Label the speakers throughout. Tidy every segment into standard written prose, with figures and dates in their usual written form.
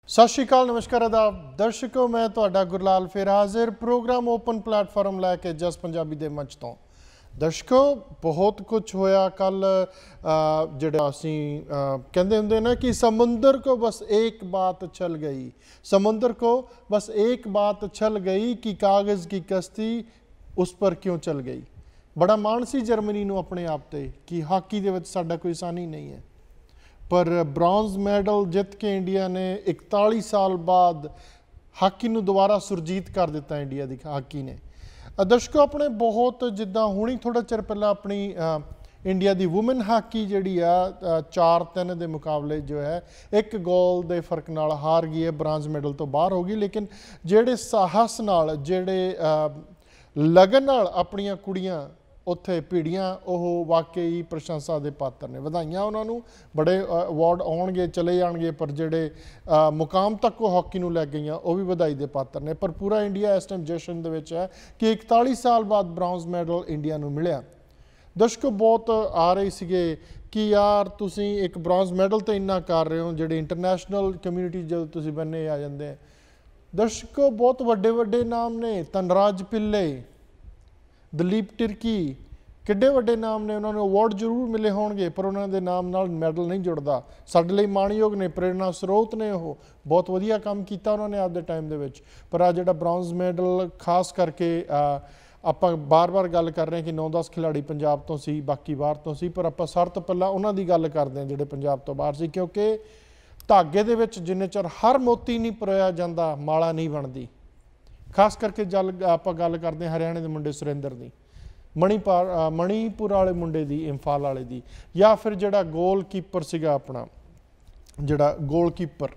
Speaker 1: सत श्री अकाल, नमस्कार, आदाब दर्शकों। मैं तुहाडा गुरलाल फिर हाजिर प्रोग्राम ओपन प्लेटफॉर्म लैके जस पंजाबी दे मंच तो। दर्शकों, बहुत कुछ होया कल। जिहड़ा असीं कहंदे हुंदे ना कि समुंदर को बस एक बात चल गई, समुंदर को बस एक बात चल गई कि कागज़ की कश्ती उस पर क्यों चल गई। बड़ा माण सी जर्मनी नूं अपने आप ते कि हाकी दे विच साडा कोई सानी नहीं है, पर ब्रॉन्ज मैडल जित के इंडिया ने 41 साल बाद हाकी नूं दोबारा सुरजीत कर दिता। इंडिया की हाकी ने दर्शकों अपने बहुत जिद्दां हुणी थोड़ा चिर पहला अपनी इंडिया की वुमेन हाकी जिहड़ी आ 4-3 के मुकाबले जो है 1 गोल के फर्क नाल हार गई है, ब्रॉन्ज मैडल तो बाहर हो गई। लेकिन जिहड़े साहस नाल जिहड़े लगन नाल अपनियां कुड़ियां उत्थे पीढ़ियां वो वाकई प्रशंसा के पात्र ने। वधाइयां उन्होंने, बड़े अवार्ड आउणगे चले जाणगे, पर जिहड़े मुकाम तक वो हॉकी नूं लै गईयां वो भी वधाई के पात्र ने। पर पूरा इंडिया इस टाइम जशन दे विच है कि 41 साल बाद ब्रॉन्ज मैडल इंडिया नूं मिलिया। दर्शकों बहुत आ रही सीगे कि यार तुसीं एक ब्रॉन्ज मैडल तो इन्ना कर रहे हो, जिहड़े इंटरनैशनल कम्यूनिटी जो तुसीं बन्ने आ जांदे। दर्शकों बहुत वड्डे वड्डे नाम ने, धनराज पिल्ले, दलीप टिरकी, किड्डे वड्डे नाम ने। उन्होंने अवार्ड जरूर मिले होणगे पर उन्होंने नाम नाल मैडल नहीं जुड़ता। साडे लई माणयोग ने, प्रेरणा स्रोत ने, वो बहुत वधिया काम किया उन्होंने आपके टाइम दे विच। पर आ जिहड़ा ब्रॉन्ज मैडल खास करके आपां बार बार गल कर रहे हैं कि 9-10 खिलाड़ी पंजाब तो सी, बाकी बाहर तो सी, पर आपां सार तो पहला उन्हां दी गल करदे हैं जिहड़े पंजाब तो बाहर सी, क्योंकि धागे दे विच जिन्ने चਿਰ हर मोती नहीं परोया जाता माला नहीं बनती। खास करके आप गल करते हैं हरियाणे के मुंडे सुरेंद्र की, मणीपुर वाले मुंडे की, इंफाल वाले की, या फिर जिहड़ा गोल कीपर सीगा अपना, जिहड़ा गोल कीपर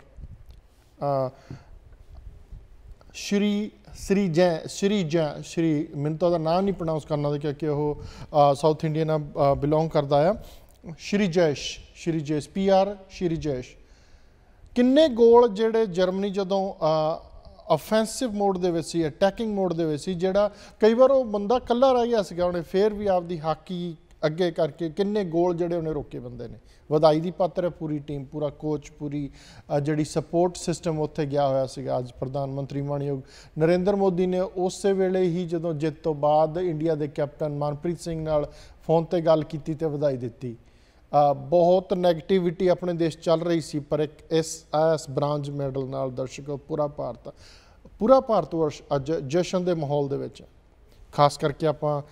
Speaker 1: श्री मैनूं तो नाम नहीं प्रोनाउंस करना क्योंकि वो साउथ इंडिया बिलोंग करता है। श्रीजेश PR श्रीजेश। किन्ने गोल जिहड़े जर्मनी जदों ऑफेंसिव मोड दे विच सी, अटैकिंग मोड दे विच सी, जिहड़ा कई बार वो बंदा कल्ला रह गया सीगा, उन्हें फिर भी आपदी हाकी अगे करके किन्ने गोल जिहड़े उन्हें रोके बंदे ने। वधाई दी पात्र है पूरी टीम, पूरा कोच, पूरी जिहड़ी सपोर्ट सिस्टम उत्थे गया होया सीगा। अज प्रधानमंत्री मानयोग नरेंद्र मोदी ने उस वेले ही जदों जित तो बाद इंडिया के कैप्टन मनप्रीत सिंह नाल फोन ते गल कीती ते वधाई दित्ती। बहुत नैगेटिविटी अपने देश चल रही सी, पर एक इस ब्रांज मैडल नाल दर्शकों पूरा भारतवर्ष अज जशन के माहौल दे विच। खास करके आपां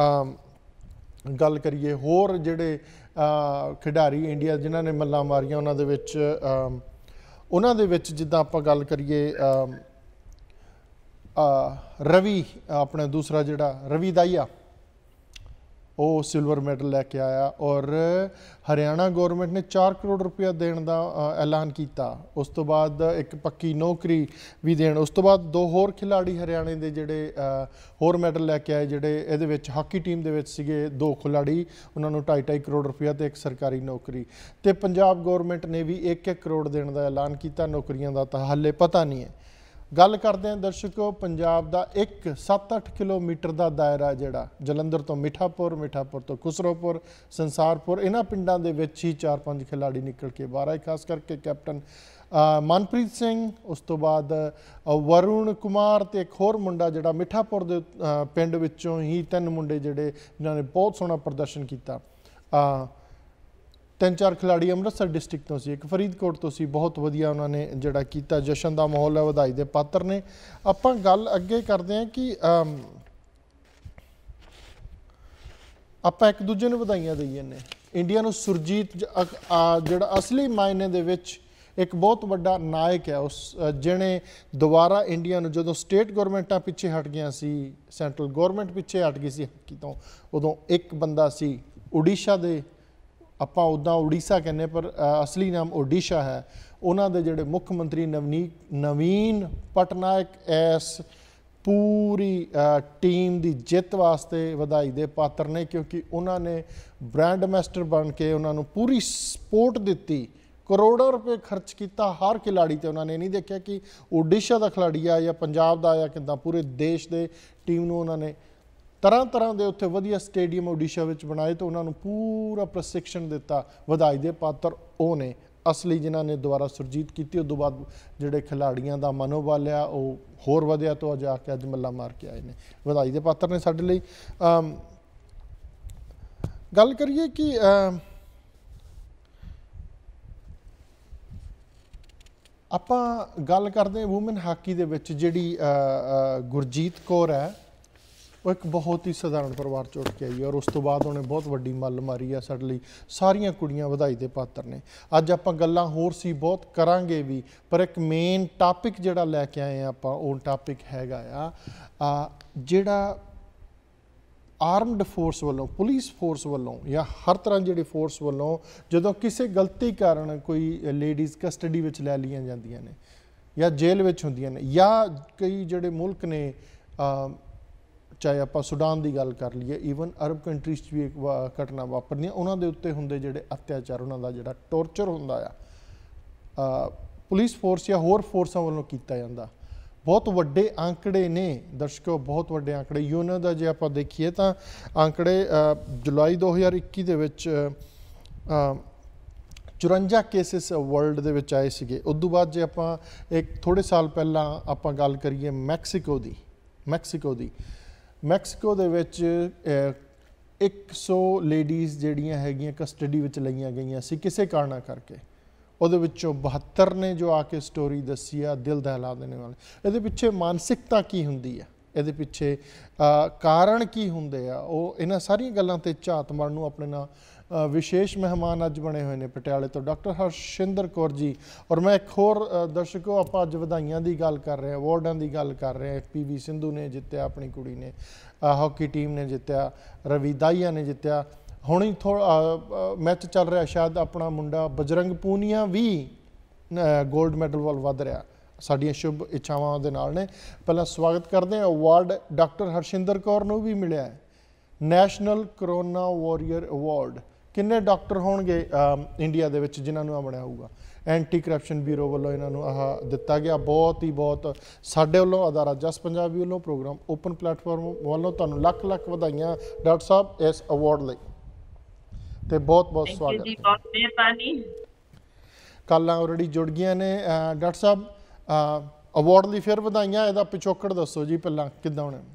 Speaker 1: गल करिए होर जिहड़े खिडारी इंडिया जिन्हां ने मल्लां मारियां उन्हां दे विच जिद्दां आपां गल करिए रवि, अपना दूसरा जिहड़ा रवि दाहिया, वो सिल्वर मैडल लैके आया। और हरियाणा गौरमेंट ने 4 करोड़ रुपया देने का ऐलान किया। उस तो बाद एक पक्की नौकरी भी देन। उस तो बाद 2 होर खिलाड़ी हरियाणे के जिहड़े होर मैडल लैके आए, जिहड़े इहदे विच हाकी टीम दे विच सीगे 2 खिलाड़ी, उन्होंने 2.5 करोड़ रुपया तो एक सरकारी नौकरी। तो पंजाब गौरमेंट ने भी 1-1 करोड़ देने का ऐलान किया। नौकरियों का तो हाले पता नहीं है। गल करते हैं दर्शकों पंजाब का एक 7-8 किलोमीटर का दायरा जिहड़ा जलंधर तो मिठापुर, मिठापुर तो खुसरोपुर, संसारपुर, इन्हां पिंडां दे विच ही 4-5 खिलाड़ी निकल के बाहर आए। खास करके कैप्टन मनप्रीत सिंह, उस तो बाद वरुण कुमार ते एक होर मुंडा जिहड़ा मिठापुर दे पिंड विचों ही 3 मुंडे जिहड़े जिन्हां ने बहुत सोहना प्रदर्शन किया। 3-4 खिलाड़ी अमृतसर डिस्ट्रिक्ट तो सी, एक फरीदकोट तो सी। बहुत वधिया उन्होंने जिहड़ा कीता। जशन का माहौल है, वधाई के पात्र ने। आपां गल अगे करते हैं कि आपां एक दूजे नूं वधाइयां देई जन्ने। इंडिया नूं सुरजीत जिहड़ा असली मायने दे विच एक बहुत वड्डा नायक है, उस जिहने दोबारा इंडिया नूं जदों स्टेट गौरमेंटां पिछे हट गई सी, सेंट्रल गौरमेंट पिछे हट गई सी हॉकी तो, उदों एक बंदा सी ओडिशा दे, आपां उदा उड़ीसा कहने पर असली नाम ओडिशा है। उन्हां दे जिहड़े मुख मंत्री नवीन पटनायक इस पूरी टीम की जित वास्ते वधाई दे पात्र ने, क्योंकि उन्होंने ब्रांड एंबेसडर बन के उन्होंने पूरी सपोर्ट दी। करोड़ों रुपए खर्च किया हर खिलाड़ी ते। उन्होंने नहीं देखा कि ओडिशा का खिलाड़ी आ या पंजाब का आया किदा, पूरे देश के टीम नूं उन्होंने तरह तरह के उत्थे वधिया स्टेडियम ओडिशा विच बनाए तो उन्होंने पूरा प्रशिक्षण दिता। वधाई दे पात्र वो ने। असली जिन्हां ने दोबारा सुरजीत की, उस तो बाद जिहड़े खिलाड़ियों का मनोबल आ वो होर वधिया तो जाके अज मल्ला मार के आए हैं, वधाई के पात्र ने साडे लई। गल करिए कि ਆਪਾਂ गल करते हैं वूमेन हाकी दे विच जिहड़ी गुरजीत कौर है, वो एक बहुत ही सधारण परिवार चों उठ के आई है और उस तो बाद उन्हें बहुत वड्डी मल मारी है। साडे लई सारियां कुड़ियां वधाई दे पात्र ने। अज आपां गल्लां होर सी बहुत करांगे भी, पर एक मेन टॉपिक जिहड़ा लैके आए हैं आपां, वो टॉपिक हैगा आ जिहड़ा आर्मड फोर्स वालों, पुलिस फोर्स वालों या हर तरह जी फोर्स वालों जो किसी गलती कारण कोई लेडीज़ कस्टडी में लै लिया जांदियां ने या जेल में होंदियां ने, या कई जोड़े मुल्क ने चाहे आप सुडान की गल कर लीए, ईवन अरब कंट्रीज भी एक घटना वापरदियां, उन्होंने उत्ते हुंदे जिहड़े अत्याचार, उन्होंने जिहड़ा टॉर्चर हुंदा आ पुलिस फोर्स या होर फोर्सां वालों कीता जांदा। बहुत वड्डे आंकड़े ने दर्शकों, बहुत वड्डे आंकड़े। यूएन का जे आप देखिए तो आंकड़े जुलाई 2021 दे विच 54 केसिस वर्ल्ड दे विच आए सीगे। उदों बाद जे आप एक थोड़े साल पहला आप गल करिए मैक्सीको दी मैक्सीको दे विच 100 लेडीज़ जिहड़ियां हैगियां कस्टडी विच लईयां गईयां सी किसी कारण करके। ਉਹਦੇ ਵਿੱਚੋਂ 72 ने जो आके स्टोरी दसी आ दिल दहला देने वाले। ਇਹਦੇ ਪਿੱਛੇ मानसिकता की ਹੁੰਦੀ ਆ, ਇਹਦੇ ਪਿੱਛੇ ਕਾਰਨ ਕੀ ਹੁੰਦੇ ਆ, ਉਹ ਇਹਨਾਂ ਸਾਰੀਆਂ ਗੱਲਾਂ ਤੇ ਝਾਤ ਮਾਰਨ ਨੂੰ ਆਪਣੇ ਨਾਲ विशेष मेहमान अज बने हुए हैं पटियाले तो डॉक्टर हरशिंदर कौर जी। और मैं एक होर दर्शकों आप अज वधाइयां की गल कर रहे हैं, अवार्डां की गल कर रहे हैं। PV सिंधु ने जितया, अपनी कुड़ी ने हॉकी टीम ने जितया, रवि दाहिया ने जितया, हुण ही थोड़ा मैच चल रहा शायद अपना मुंडा बजरंग पूनिया भी गोल्ड मैडल वाल वध रहा। साडियां शुभ इच्छावां दे नाल ने। पहला स्वागत करते हैं, अवार्ड डॉक्टर हरशिंदर कौर नूं भी मिलिया है, नैशनल करोना वॉरियर अवार्ड। किन्ने डॉक्टर होणगे इंडिया दे विच जिन्हां बनया होगा। एंटी करप्शन ब्यूरो वालों इन्हों आह दिता गया। बहुत ही बहुत साडे वालों अदारा जस पंजाबी वालों प्रोग्राम ओपन प्लेटफॉर्म वालों तुहानूं लख लख वधाइयां डॉक्टर साहब इस अवार्ड लई ते बहुत बहुत स्वागत। कल्लां ऑलरेडी जुड़ गई ने डॉक्टर साहब, अवार्ड लई फिर वधाइयां। इहदा पिछोकड़ दसो जी पहलां किद्दां होणे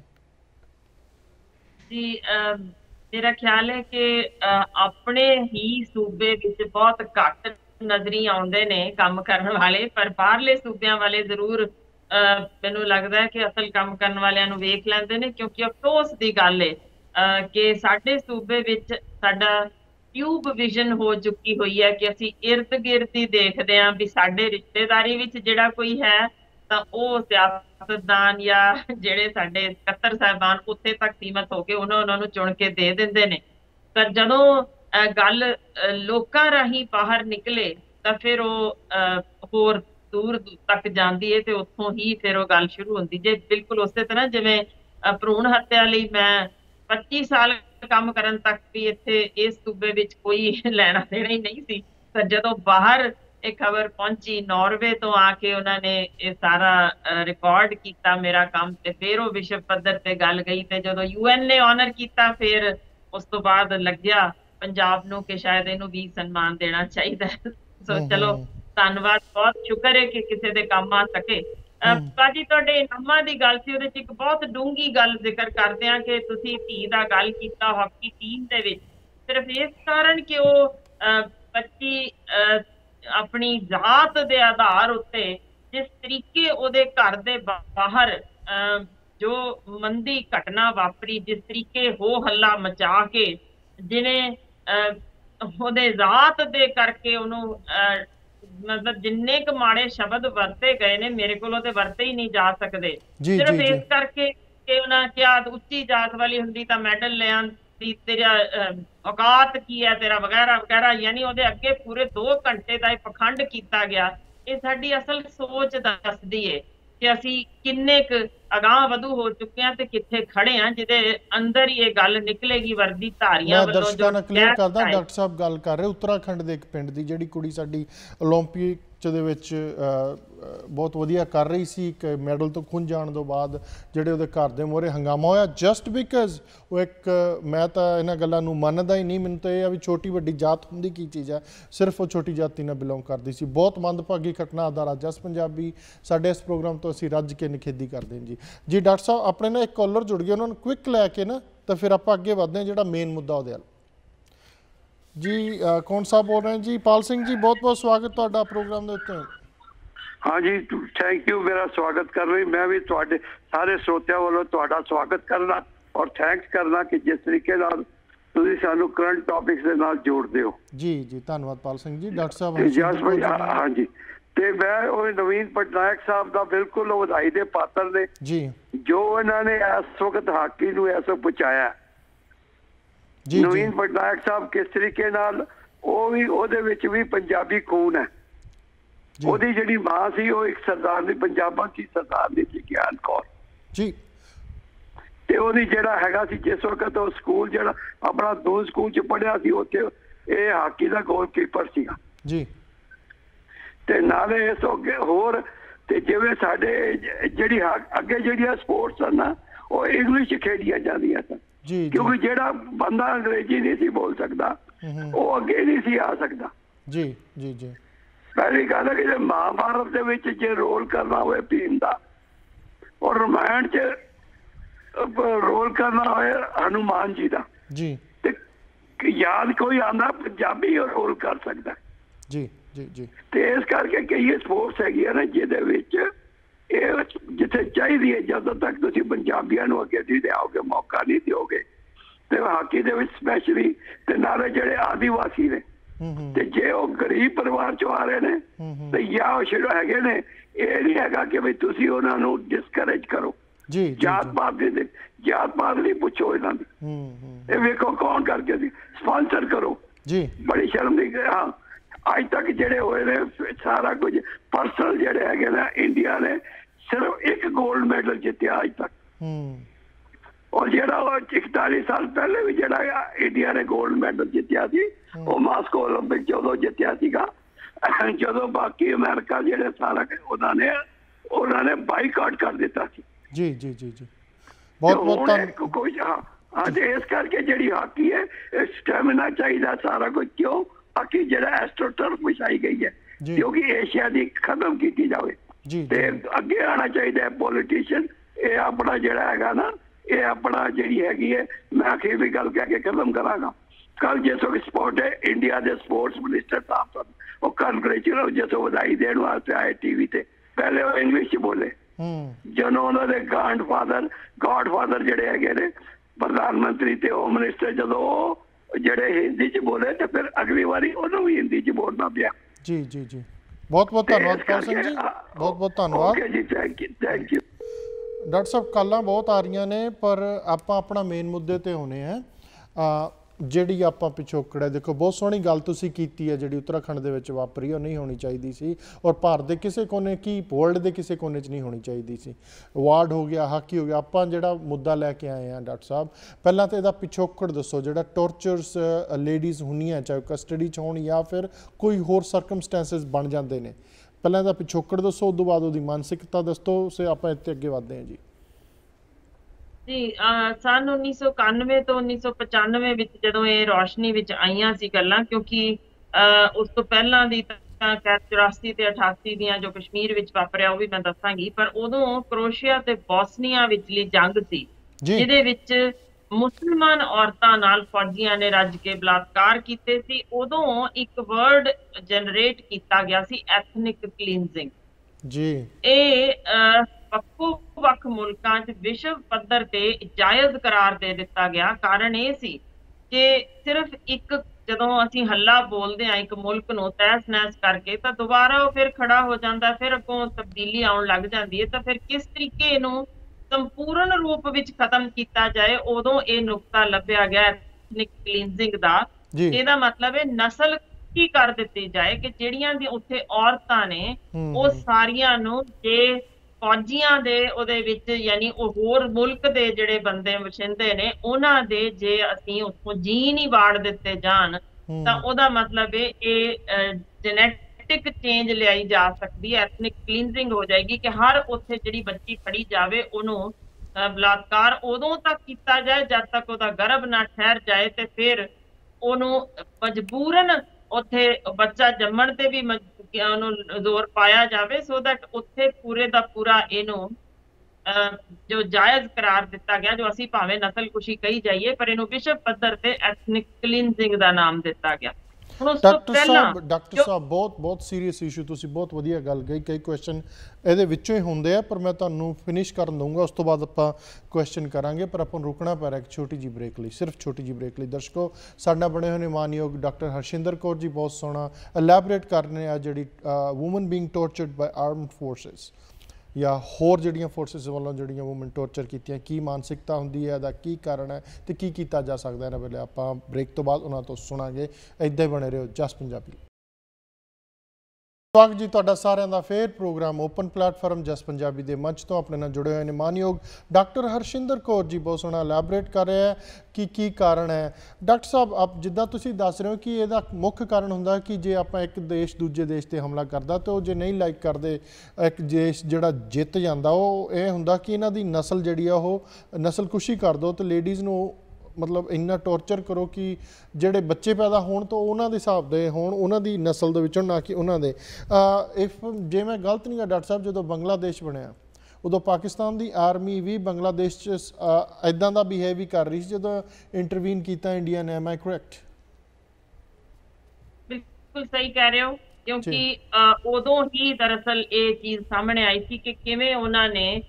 Speaker 2: जी। मेरा ख्याल है कि अपने ही सूबे विच बहुत घट नजरी आउंदे ने काम करने वाले, पर बाहरले सूबियां वाले जरूर मैनूं लगदा है कि असल काम करने वालियां नूं वेख लैंदे ने। क्योंकि अफसोस दी गल है कि साडे सूबे विच साडा ट्यूब विजन हो चुकी हुई है कि असीं इर्द गिर्द ही देखदे हां भी साडे रिश्तेदारी विच जिहड़ा कोई है तां ओह सियासतदान या जिहड़े साडे सकत्तर साहिबान उत्थे तक सीमित होके उन्हां नूं चुन के दे दिंदे ने। पर जदों गल लोकां राहीं बाहर निकले तां फिर ओह होर दूर तक जांदी है ते उत्थों ही फिर ओह गल शुरू हुंदी जे। बिल्कुल उसे तरह जिवें भ्रूण हत्या लई मैं 25 साल काम करन तक भी इत्थे इस सूबे विच कोई लैना देना ही नहीं सी, पर जदों बाहर एक खबर पहुंची नॉर्वे तो आके उन्होंने ये सारा रिकॉर्ड किया मेरा काम, ते फिर वो विश्व पद्धर ते गल गई ते जदों UN ने ऑनर किया फिर उस तो बाद लग्या पंजाब नूं कि शायद इनू भी सम्मान देना चाहिए। सो चलो धन्नवाद, बहुत शुक्र है कि किसी दे काम आ सके। भाजी तुहाडे इनामां दी गल सी, उहदे च एक बहुत डूंगी गल जिक्र करदे आ कि तुसीं धी दा गल कीता हॉकी टीम दे विच सिर्फ इस कारण कि वो बच्ची अपनी जात दे आधार उत्ते जिस तरीके ओदे घर दे बाहर जो मंदी घटना वापरी, जिस तरीके हो हल्ला मचा के जिन्हें ओदे जात दे करके उन्होंने मतलब जिन्ने क माड़े शब्द वरते गए ने मेरे को वरते ही नहीं जा सकते। सिर्फ इस करके कि उन्हें क्या उच्ची जात वाली हुंदी तां मैडल ले आंदी, तेरा औकात की है तेरा वगैरह वगैरह, यानी ओदे अगे पूरे 2 घंटे का पखंड किया गया। ये साडी असल सोच दसदी है कि असी किन्ने क अगाह वधू हो चुके हैं ते कित्थे खड़े हैं, जिहदे अंदर ही ये गल निकलेगी वर्दी धारियां
Speaker 1: वालों जो क्लियर करदा। डॉक्टर साहब गल कर रहे उत्तराखंड दे एक पिंड दी जिहड़ी कुड़ी साडी ओलंपिक 'ਚ ਦੇ ਵਿੱਚ ਬਹੁਤ ਵਧੀਆ ਕਰ ਰਹੀ ਸੀ। ਇੱਕ ਮੈਡਲ ਤੋਂ ਖੁੰਝ ਜਾਣ ਤੋਂ ਬਾਅਦ ਜਿਹੜੇ ਉਹਦੇ ਘਰ ਦੇ ਮੂਹਰੇ ਹੰਗਾਮਾ ਹੋਇਆ ਜਸਟ ਬਿਕਾਜ਼ ਉਹ ਇੱਕ, ਮੈਂ ਤਾਂ ਇਹਨਾਂ ਗੱਲਾਂ ਨੂੰ ਮੰਨਦਾ ਹੀ ਨਹੀਂ। ਮੈਨੂੰ ਤਾਂ ਇਹ ਆ ਵੀ ਛੋਟੀ ਵੱਡੀ ਜਾਤ ਹੁੰਦੀ ਕੀ ਚੀਜ਼ ਹੈ, ਸਿਰਫ ਉਹ ਛੋਟੀ ਜਾਤੀ ਨਾਲ ਬਿਲੋਂਗ ਕਰਦੀ ਸੀ। ਬਹੁਤ ਮੰਦਭਾਗੀ ਘਟਨਾ ਦਾ ਜਸ ਪੰਜਾਬੀ ਸਾਡੇ ਇਸ ਪ੍ਰੋਗਰਾਮ ਤੋਂ ਅਸੀਂ ਰੱਜ ਕੇ ਨਿਖੇਧੀ ਕਰਦੇ ਹਾਂ ਜੀ। ਡਾਕਟਰ ਸਾਹਿਬ ਆਪਣੇ ਨਾਲ ਇੱਕ ਕਾਲਰ ਜੁੜ ਗਏ, ਉਹਨਾਂ ਨੂੰ ਕੁਇਕ ਲੈ ਕੇ ਨਾ ਤਾਂ ਫਿਰ ਆਪਾਂ ਅੱਗੇ ਵਧਦੇ ਹਾਂ ਜਿਹੜਾ ਮੇਨ ਮੁੱਦਾ ਉਹਦੇ ਵੱਲ। ਜੀ ਕੌਣ ਸਾਹਿਬ ਬੋਲ ਰਹੇ ਜੀ? ਪਾਲ ਸਿੰਘ ਜੀ, ਬਹੁਤ ਬਹੁਤ ਸਵਾਗਤ ਤੁਹਾਡਾ ਪ੍ਰੋਗਰਾਮ ਦੇ ਉੱਤੇ।
Speaker 3: हाँ जी, थैंक यू, मेरा स्वागत कर रही। मैं भी तुहाडे सारे श्रोतिਆਂ ਵੱਲੋਂ ਤੁਹਾਡਾ ਸਵਾਗਤ ਕਰਨਾ ਔਰ ਥੈਂਕਸ ਕਰਨਾ ਕਿ ਜਿਸ ਤਰੀਕੇ ਨਾਲ ਤੁਸੀਂ ਸਾਨੂੰ ਕਰੰਟ ਟੌਪਿਕਸ ਦੇ ਨਾਲ ਜੋੜਦੇ ਹੋ।
Speaker 1: ਜੀ ਜੀ, ਧੰਨਵਾਦ ਪਾਲ ਸਿੰਘ ਜੀ। ਡਾਕਟਰ ਸਾਹਿਬ
Speaker 3: ਹਾਂ ਜੀ, ਤੇ ਮੈਂ ਉਹ ਨਵੀਨ ਪਟਨਾਇਕ ਸਾਹਿਬ ਦਾ ਬਿਲਕੁਲ ਵਧਾਈ ਦੇ ਪਾਤਰ ਨੇ
Speaker 1: ਜੀ, ਜੋ
Speaker 3: ਇਹਨਾਂ ਨੇ ਇਸ ਵਕਤ ਹਾਕੀ ਨੂੰ ਐਸਾ ਪਹੁੰਚਾਇਆ।
Speaker 1: ਜੀ
Speaker 3: ਨਵੀਨ ਪਟਨਾਇਕ ਸਾਹਿਬ ਕਿਸ ਤਰੀਕੇ ਨਾਲ, ਉਹ ਵੀ ਉਹਦੇ ਵਿੱਚ ਵੀ ਪੰਜਾਬੀ ਖੂਨ ਹੈ। ਉਹਦੀ ਜਿਹੜੀ ਮਾਂ ਸੀ ਉਹ ਇੱਕ ਸਰਦਾਰ ਦੀ ਪੰਜਾਬਾਂ ਦੀ ਸਰਦਾਰ ਦੀ ਸੀ, ਗਿਆਨ ਕੌਰ
Speaker 1: ਜੀ।
Speaker 3: ਤੇ ਉਹਦੀ ਜਿਹੜਾ ਹੈਗਾ ਸੀ ਜਿਸ ਵਕਤ ਉਹ ਸਕੂਲ ਜਿਹੜਾ ਆਪਣਾ ਦੋ ਸਕੂਲ ਚ ਪੜ੍ਹਿਆ ਸੀ, ਉੱਥੇ ਇਹ ਹਾਕੀ ਦਾ ਗੋਲਕੀਪਰ ਸੀਗਾ
Speaker 1: ਜੀ।
Speaker 3: ਤੇ ਨਾਲੇ ਇਸ ਅੱਗੇ ਹੋਰ ਤੇ ਜਿਵੇਂ ਸਾਡੇ ਜਿਹੜੀ ਅੱਗੇ ਜਿਹੜੀਆਂ ਸਪੋਰਟਸ ਹਨ ਨਾ ਉਹ ਇੰਗਲਿਸ਼ ਖੇਡੀਆਂ ਜਾਂਦੀਆਂ ਸਨ
Speaker 1: ਜੀ,
Speaker 3: ਕਿਉਂਕਿ ਜਿਹੜਾ ਬੰਦਾ ਅੰਗਰੇਜ਼ੀ ਨਹੀਂ ਸੀ ਬੋਲ ਸਕਦਾ ਉਹ ਅੱਗੇ ਨਹੀਂ ਸੀ ਆ ਸਕਦਾ।
Speaker 1: ਜੀ ਜੀ ਜੀ।
Speaker 3: ਪਹਿਲੀ ਗੱਲ ਹੈ ਕਿ ਜੇ ਮਹਾਭਾਰਤ ਦੇ ਵਿੱਚ ਜੇ ਰੋਲ ਕਰਨਾ ਹੋਵੇ ਭੀਮ ਦਾ ਔਰ ਰਾਮਾਇਣ 'ਚ ਰੋਲ ਕਰਨਾ ਹੋਵੇ ਹਨੂਮਾਨ ਜੀ ਦਾ
Speaker 1: ਜੀ,
Speaker 3: ਤੇ ਯਾਦ ਕੋਈ ਆਂਦਾ ਪੰਜਾਬੀ ਰੋਲ ਕਰ ਸਕਦਾ
Speaker 1: ਜੀ ਜੀ ਜੀ।
Speaker 3: ਤੇ ਇਸ ਕਰਕੇ ਕਈ ਸਪੋਰਟਸ ਹੈਗੀਆਂ ਨੇ ਜਿਹਦੇ ਵਿੱਚ ਇਹ ਜਿੱਥੇ ਚਾਹੀਦੀ ਹੈ ਜਦੋਂ ਤੱਕ ਤੁਸੀਂ ਪੰਜਾਬੀਆਂ ਨੂੰ ਅੱਗੇ ਨਹੀਂ ਦਿਓਗੇ, ਮੌਕਾ ਨਹੀਂ ਦਿਓਗੇ, ਤੇ ਹਾਕੀ ਦੇ ਵਿੱਚ ਸਪੈਸ਼ਲੀ, ਤੇ ਨਾਲੇ ਜਿਹੜੇ ਆਦੀਵਾਸੀ ਨੇ ਤੇ ਜੇ ਉਹ ਗਰੀਬ ਪਰਿਵਾਰ ਚੋਂ ਆ ਰਹੇ ਨੇ ਤੇ ਜਾਂ ਉਹ ਜਿਹੜੇ ਹੈਗੇ ਨੇ, ਇਹ ਨਹੀਂ ਹੈਗਾ ਕਿ ਵੀ ਤੁਸੀਂ ਉਹਨਾਂ ਨੂੰ ਡਿਸਕਰੇਜ ਕਰੋ।
Speaker 1: ਜੀ,
Speaker 3: ਜਾਤ ਪਾਤ ਨਹੀਂ ਪੁੱਛੋ ਇਹਨਾਂ ਦੀ। ਇਹ ਵੇਖੋ ਕੌਣ ਕਰਕੇ ਸੀ ਸਪਾਂਸਰ ਕਰੋ
Speaker 1: ਜੀ।
Speaker 3: ਬੜੀ ਸ਼ਰਮ ਦੀ ਗੱਲ। ਹਾਂ, ਅੱਜ ਤੱਕ ਜਿਹੜੇ ਹੋਏ ਨੇ ਸਾਰਾ ਕੁਝ ਪਰਸਨਲ ਜਿਹੜੇ ਹੈਗੇ ਨੇ, ਇੰਡੀਆ ਨੇ ਸਿਰਫ ਇੱਕ 골ਡ ਮੈਡਲ ਜਿੱਤਿਆ ਅੱਜ ਤੱਕ। ਔਰ ਜਿਹੜਾ ਉਹ 41 ਸਾਲ ਪਹਿਲੇ ਵੀ ਜਿਹੜਾ ਇੰਡੀਆ ਨੇ 골ਡ ਮੈਡਲ ਜਿੱਤਿਆ ਸੀ ਉਹ ਮਾਸਕੋ ਓਲੰਪਿਕ ਜਦੋਂ ਜਿੱਤਿਆ ਸੀਗਾ, ਜਦੋਂ ਬਾਕੀ ਅਮਰੀਕਾ ਜਿਹੜੇ ਸਾਰਾ ਉਹਨਾਂ ਨੇ ਬਾਈਕਾਟ ਕਰ ਦਿੱਤਾ ਸੀ। ਜੀ ਜੀ ਜੀ ਜੀ, ਬਹੁਤ ਬਹੁਤ ਧੰਨਵਾਦ। ਅੱਜ ਇਸ ਕਰਕੇ ਜਿਹੜੀ ਹਾਕੀ ਹੈ ਸਟੈਮਿਨਾ ਚਾਹੀਦਾ ਸਾਰਾ ਕੁਝ। ਕਿਉਂ? ਹਾਕੀ ਜਿਹੜਾ ਐਸਟ੍ਰੋਟਰਫ ਵਿਛਾਈ ਗਈ ਹੈ ਕਿਉਂਕਿ ਏਸ਼ੀਆ ਦੀ ਖਤਮ ਕੀਤੀ ਜਾਵੇ ਤੇ ਅੱਗੇ ਆਉਣਾ ਚਾਹੀਦਾ ਹੈ ਪੋਲੀਟੀਸ਼ੀਅਨ। ਇਹ ਆਪਣਾ ਜਿਹੜਾ ਹੈਗਾ ਨਾ, ਇਹ ਆਪਣਾ ਜਿਹੜੀ ਹੈਗੀ ਹੈ, ਮੈਂ ਆਖਿਰ ਵੀ ਗੱਲ ਕਹਿ ਕੇ ਖਤਮ ਕਰਾਂਗਾ। ਕੱਲ ਜਿਸ ਵਕਤ ਸਪੋਰਟ ਹੈ ਇੰਡੀਆ ਦੇ ਸਪੋਰਟਸ ਮਿਨਿਸਟਰ ਸਾਹਿਬ ਉਹ ਕੰਗ੍ਰੈਚੁਲੇਟ ਜਿਸ ਵਧਾਈ ਦੇਣ ਵਾਸਤੇ ਆਏ ਟੀਵੀ ਤੇ, ਪਹਿਲੇ ਉਹ ਇੰਗਲਿਸ਼ ਚ ਬੋਲੇ। ਜਦੋਂ ਉਹਨਾਂ ਦੇ ਗॉडफादर ਜਿਹੜੇ ਹੈਗੇ ਨੇ ਪ੍ਰਧਾਨ ਮੰਤਰੀ ਤੇ ਹੋਮ ਮਿਨਿਸਟਰ, ਜਦੋਂ ਉਹ ਜਿਹੜੇ ਹਿੰਦੀ ਚ ਬੋਲੇ ਤੇ ਫਿਰ ਅਗਲੀ ਵਾਰੀ ਉਹਨੂੰ ਵੀ ਹਿੰਦੀ ਚ ਬੋਲਣਾ ਪਿਆ। ਜੀ ਜੀ ਜੀ, ਬਹੁਤ ਬਹੁਤ ਧੰਨਵਾਦ ਪਾਲ ਸਿੰਘ ਜੀ, ਬਹੁਤ ਬਹੁਤ ਧੰਨਵਾਦ। ਓਕੇ ਜੀ, ਥੈਂਕ ਯੂ।
Speaker 1: ਡਾਕਟਰ ਸਾਹਿਬ ਕਾਲਾਂ ਬਹੁਤ ਆ ਰਹੀਆਂ ਨੇ ਪਰ ਆਪਾਂ ਆਪਣਾ ਮੇਨ ਮੁੱਦੇ ਤੇ ਹੋਣੇ ਆ। ਜਿਹੜੀ ਆਪਾਂ ਪਿਛੋਕੜ ਹੈ, ਦੇਖੋ ਬਹੁਤ ਸੋਹਣੀ ਗੱਲ ਤੁਸੀਂ ਕੀਤੀ ਹੈ ਜਿਹੜੀ ਉੱਤਰਾਖੰਡ ਦੇ ਵਿੱਚ ਵਾਪਰੀ, ਉਹ ਨਹੀਂ ਹੋਣੀ ਚਾਹੀਦੀ ਸੀ ਔਰ ਭਾਰਤ ਦੇ ਕਿਸੇ ਕੋਨੇ ਕੀ ਵਰਲਡ ਦੇ ਕਿਸੇ ਕੋਨੇ 'ਚ ਨਹੀਂ ਹੋਣੀ ਚਾਹੀਦੀ ਸੀ। ਅਵਾਰਡ ਹੋ ਗਿਆ, ਹਾਕੀ ਹੋ ਗਿਆ। ਆਪਾਂ ਜਿਹੜਾ ਮੁੱਦਾ ਲੈ ਕੇ ਆਏ ਹਾਂ ਡਾਕਟਰ ਸਾਹਿਬ, ਪਹਿਲਾਂ ਤਾਂ ਇਹਦਾ ਪਿਛੋਕੜ ਦੱਸੋ। ਜਿਹੜਾ ਟੌਰਚਰਸ ਲੇਡੀਜ਼ ਹੁੰਦੀਆਂ, ਚਾਹੇ ਕਸਟਡੀ 'ਚ ਹੋਣ ਜਾਂ ਫਿਰ ਕੋਈ ਹੋਰ ਸਰਕਮਸਟੈਂਸਿਸ ਬਣ ਜਾਂਦੇ ਨੇ, ਪਹਿਲਾਂ ਇਹਦਾ ਪਿਛੋਕੜ ਦੱਸੋ, ਉਸ ਤੋਂ ਬਾਅਦ ਉਹਦੀ ਮਾਨਸਿਕਤਾ ਦੱਸੋ, ਸੇ ਆਪਾਂ ਇੱਥੇ ਅੱਗੇ ਵਧਦੇ ਹਾਂ ਜੀ।
Speaker 2: ਜੀ, ਸਨ 1991 ਤੋਂ 1995 ਵਿੱਚ ਜਦੋਂ ਇਹ ਰੌਸ਼ਨੀ ਵਿੱਚ ਆਈਆਂ ਸੀ ਗੱਲਾਂ, ਕਿਉਂਕਿ ਉਸ ਤੋਂ ਪਹਿਲਾਂ ਦੀ ਤਾਂ 84 ਤੇ 88 ਦੀਆਂ ਜੋ ਕਸ਼ਮੀਰ ਵਿੱਚ ਵਾਪਰਿਆ ਉਹ ਵੀ ਮੈਂ ਦੱਸਾਂਗੀ, ਪਰ ਉਦੋਂ ਕਰੋਸ਼ੀਆ ਤੇ ਬੋਸਨੀਆ ਵਿਚਲੀ ਜੰਗ ਸੀ ਜਿਹਦੇ ਵਿੱਚ ਮੁਸਲਮਾਨ ਔਰਤਾਂ ਨਾਲ ਫੌਜੀਆਂ ਨੇ ਰੱਜ ਕੇ ਬਲਾਤਕਾਰ ਕੀਤੇ ਸੀ। ਉਦੋਂ ਇੱਕ ਵਰਡ ਜਨਰੇਟ ਕੀਤਾ ਗਿਆ ਸੀ, ਐਥਨਿਕ ਕਲੀਨਜ਼ਿੰਗ ਜੀ। ਇਹ ਵੱਖੋ ਵੱਖ ਮੁਲਕਾਂ 'ਚ ਵਿਸ਼ਵ ਪੱਧਰ ਤੇ ਜਾਇਜ਼ ਕਰਾਰ ਦੇ ਦਿੱਤਾ ਗਿਆ। ਕਾਰਨ ਇਹ ਸੀ ਕਿ ਸਿਰਫ ਇੱਕ, ਜਦੋਂ ਅਸੀਂ ਹੱਲਾ ਬੋਲਦੇ ਹਾਂ ਇੱਕ ਮੁਲਕ ਨੂੰ ਤਹਿਸ ਨਹਿਸ ਕਰਕੇ, ਤਾਂ ਦੁਬਾਰਾ ਉਹ ਫਿਰ ਖੜਾ ਹੋ ਜਾਂਦਾ, ਫਿਰ ਅੱਗੋਂ ਤਬਦੀਲੀ ਆਉਣ ਲੱਗ ਜਾਂਦੀ ਹੈ। ਤਾਂ ਫਿਰ ਕਿਸ ਤਰੀਕੇ ਨੂੰ ਸੰਪੂਰਨ ਰੂਪ ਵਿੱਚ ਖਤਮ ਕੀਤਾ ਜਾਏ, ਉਦੋਂ ਇਹ ਨੁਕਤਾ ਲੱਭਿਆ ਗਿਆ ਐਥਨਿਕ ਕਲੀਨਜ਼ਿੰਗ ਦਾ। ਇਹਦਾ ਮਤਲਬ ਹੈ ਨਸਲ ਕੀ ਕਰ ਦਿੱਤੀ ਜਾਏ ਕਿ ਜਿਹੜੀਆਂ ਦੀ ਉੱਥੇ ਔਰਤਾਂ ਨੇ ਉਹ ਸਾਰੀਆਂ ਨੂੰ, ਜੇ ਫੌਜੀਆਂ ਦੇ ਉਹਦੇ ਵਿੱਚ ਯਾਨੀ ਉਹ ਹੋਰ ਮੁਲਕ ਦੇ ਜਿਹੜੇ ਬੰਦੇ ਵਸਿੰਦੇ ਨੇ ਉਹਨਾਂ ਦੇ, ਜੇ ਅਸੀਂ ਉੱਥੋਂ ਜੀਨ ਹੀ ਵਾੜ ਦਿੱਤੇ ਜਾਣ ਤਾਂ ਉਹਦਾ ਮਤਲਬ ਇਹ ਜੈਨੇਟਿਕ ਡਰਾਸਟਿਕ ਚੇਂਜ ਲਿਆਈ ਜਾ ਸਕਦੀ ਹੈ, ਐਥਨਿਕ ਕਲੀਨਜ਼ਿੰਗ ਹੋ ਜਾਏਗੀ ਕਿ ਹਰ ਉੱਥੇ ਜਿਹੜੀ ਬੱਚੀ ਫੜੀ ਜਾਵੇ ਉਹਨੂੰ ਬਲਾਤਕਾਰ ਉਦੋਂ ਤੱਕ ਕੀਤਾ ਜਾਏ ਜਦ ਤੱਕ ਉਹਦਾ ਗਰਭ ਨਾ ਠਹਿਰ ਜਾਏ, ਤੇ ਫਿਰ ਉਹਨੂੰ ਮਜਬੂਰਨ ਉੱਥੇ ਬੱਚਾ ਜੰਮਣ ਤੇ ਵੀ ਉਹਨੂੰ ਜ਼ੋਰ ਪਾਇਆ ਜਾਵੇ, ਸੋ ਦੈਟ ਉੱਥੇ ਪੂਰੇ ਦਾ ਪੂਰਾ ਇਹਨੂੰ ਜੋ ਜਾਇਜ਼ ਕਰਾਰ ਦਿੱਤਾ ਗਿਆ, ਜੋ ਅਸੀਂ ਭਾਵੇਂ ਨਸਲਕੁਸ਼ੀ ਕਹੀ ਜਾਈਏ ਪਰ ਇਹਨੂੰ ਵਿਸ਼ਵ ਪੱਧਰ ਤੇ ਐਥਨਿਕ ਕਲੀਨਜ਼ਿੰਗ ਦਾ ਨਾਮ ਦਿੱਤਾ ਗਿਆ।
Speaker 1: ਡਾਕਟਰ ਸਾਹਿਬ ਬਹੁਤ ਸੀਰੀਅਸ ਇਸ਼ੂ, ਤੁਸੀਂ ਬਹੁਤ ਵਧੀਆ ਗੱਲ ਕਹੀ। ਕਈ ਕੁਐਸਚਨ ਇਹਦੇ ਵਿੱਚੋਂ ਹੀ ਹੁੰਦੇ ਆ, ਪਰ ਮੈਂ ਤੁਹਾਨੂੰ ਫਿਨਿਸ਼ ਕਰਨ ਦਊਂਗਾ, ਉਸ ਤੋਂ ਬਾਅਦ ਆਪਾਂ ਕੁਐਸਚਨ ਕਰਾਂਗੇ, ਪਰ ਆਪਾਂ ਨੂੰ ਰੁਕਣਾ ਪੈ ਰਿਹਾ ਇੱਕ ਛੋਟੀ ਜਿਹੀ ਬ੍ਰੇਕ ਲਈ, ਸਿਰਫ ਛੋਟੀ ਜਿਹੀ ਬ੍ਰੇਕ ਲਈ। ਦਰਸ਼ਕੋ, ਸਾਡੇ ਨਾਲ ਬਣੇ ਹੋਏ ਨੇ ਮਾਨਯੋਗ ਡਾਕਟਰ ਹਰਸ਼ਿੰਦਰ ਕੌਰ ਜੀ, ਬਹੁਤ ਸੋਹਣਾ ਐਲੈਬੋਰੇਟ ਕਰ ਰਹੇ ਆ ਜਿਹੜੀ woman being tortured by armed forces ਜਾਂ ਹੋਰ ਜਿਹੜੀਆਂ ਫੋਰਸਿਸ ਵੱਲੋਂ ਜਿਹੜੀਆਂ ਵੂਮਨ ਟੋਰਚਰ ਕੀਤੀਆਂ, ਕੀ ਮਾਨਸਿਕਤਾ ਹੁੰਦੀ ਹੈ, ਇਹਦਾ ਕੀ ਕਾਰਨ ਹੈ ਤੇ ਕੀ ਕੀਤਾ ਜਾ ਸਕਦਾ ਇਹਨਾਂ ਵੇਲੇ। ਆਪਾਂ ਬ੍ਰੇਕ ਤੋਂ ਬਾਅਦ ਉਹਨਾਂ ਤੋਂ ਸੁਣਾਂਗੇ। ਇੱਦਾਂ ਹੀ ਬਣੇ ਰਹੋ ਜਸ ਪੰਜਾਬੀ। ਸਵਾਗਤ ਜੀ ਤੁਹਾਡਾ ਸਾਰਿਆਂ ਦਾ ਫੇਰ program open platform Jas Punjabi ਦੇ ਮੰਚ ਤੋਂ। ਆਪਣੇ ਨਾਲ ਜੁੜੇ ਹੋਏ ਨੇ ਮਾਨਯੋਗ ਡਾਕਟਰ ਹਰਸ਼ਿੰਦਰ ਕੌਰ ਜੀ, ਬਹੁਤ ਸੋਹਣਾ ਐਲੈਬੋਰੇਟ ਕਰ ਰਹੇ ਹੈ ਕਿ ਕੀ ਕਾਰਨ ਹੈ। ਡਾਕਟਰ ਸਾਹਿਬ, ਆਪ ਜਿੱਦਾਂ ਤੁਸੀਂ ਦੱਸ ਰਹੇ ਹੋ ਕਿ ਇਹਦਾ ਮੁੱਖ ਕਾਰਨ ਹੁੰਦਾ ਕਿ ਜੇ ਆਪਾਂ ਇੱਕ ਦੇਸ਼ ਦੂਜੇ ਦੇਸ਼ ਤੇ ਹਮਲਾ ਕਰਦਾ ਤਾਂ ਉਹ ਜੇ ਨਹੀਂ ਲਾਈਕ ਕਰਦੇ, ਇੱਕ ਦੇਸ਼ ਜਿਹੜਾ ਜਿੱਤ ਜਾਂਦਾ, ਉਹ ਇਹ ਹੁੰਦਾ ਕਿ ਇਹਨਾਂ ਦੀ ਨਸਲ ਜਿਹੜੀ ਆ ਉਹ ਨਸਲਕੁਸ਼ੀ ਕਰ ਦਿਓ ਤੇ ਲੇਡੀਜ਼ ਨੂੰ ਮਤਲਬ ਇੰਨਾ ਟੌਰਚਰ ਕਰੋ ਕਿ ਜਿਹੜੇ ਬੱਚੇ ਪੈਦਾ ਹੋਣ ਤਾਂ ਉਹਨਾਂ ਦੇ ਹਿਸਾਬ ਦੇ ਹੋਣ, ਉਹਨਾਂ ਦੀ ਨਸਲ ਦੇ ਵਿੱਚੋਂ, ਨਾ ਕਿ ਉਹਨਾਂ ਦੇ। ਜੇ ਮੈਂ ਗਲਤ ਨਹੀਂ ਹਾਂ ਡਾਕਟਰ ਸਾਹਿਬ, ਜਦੋਂ ਬੰਗਲਾਦੇਸ਼ ਬਣਿਆ ਉਦੋਂ ਪਾਕਿਸਤਾਨ ਦੀ ਆਰਮੀ ਵੀ ਬੰਗਲਾਦੇਸ਼ 'ਚ ਇੱਦਾਂ ਦਾ ਬਿਹੇਵ ਵੀ ਕਰ ਰਹੀ ਸੀ ਜਦੋਂ ਇੰਟਰਵੀਨ ਕੀਤਾ ਇੰਡੀਆ ਨੇ। Am I correct?
Speaker 2: ਬਿਲਕੁਲ ਸਹੀ ਕਹਿ ਰਹੇ ਹੋ, ਕਿਉਂਕਿ ਉਦੋਂ ਹੀ ਦਰਅਸਲ ਇਹ ਚੀਜ਼ ਸਾਹਮਣੇ ਆਈ ਸੀ ਕਿ ਕਿਵੇਂ ਉਹਨਾਂ ਨੇ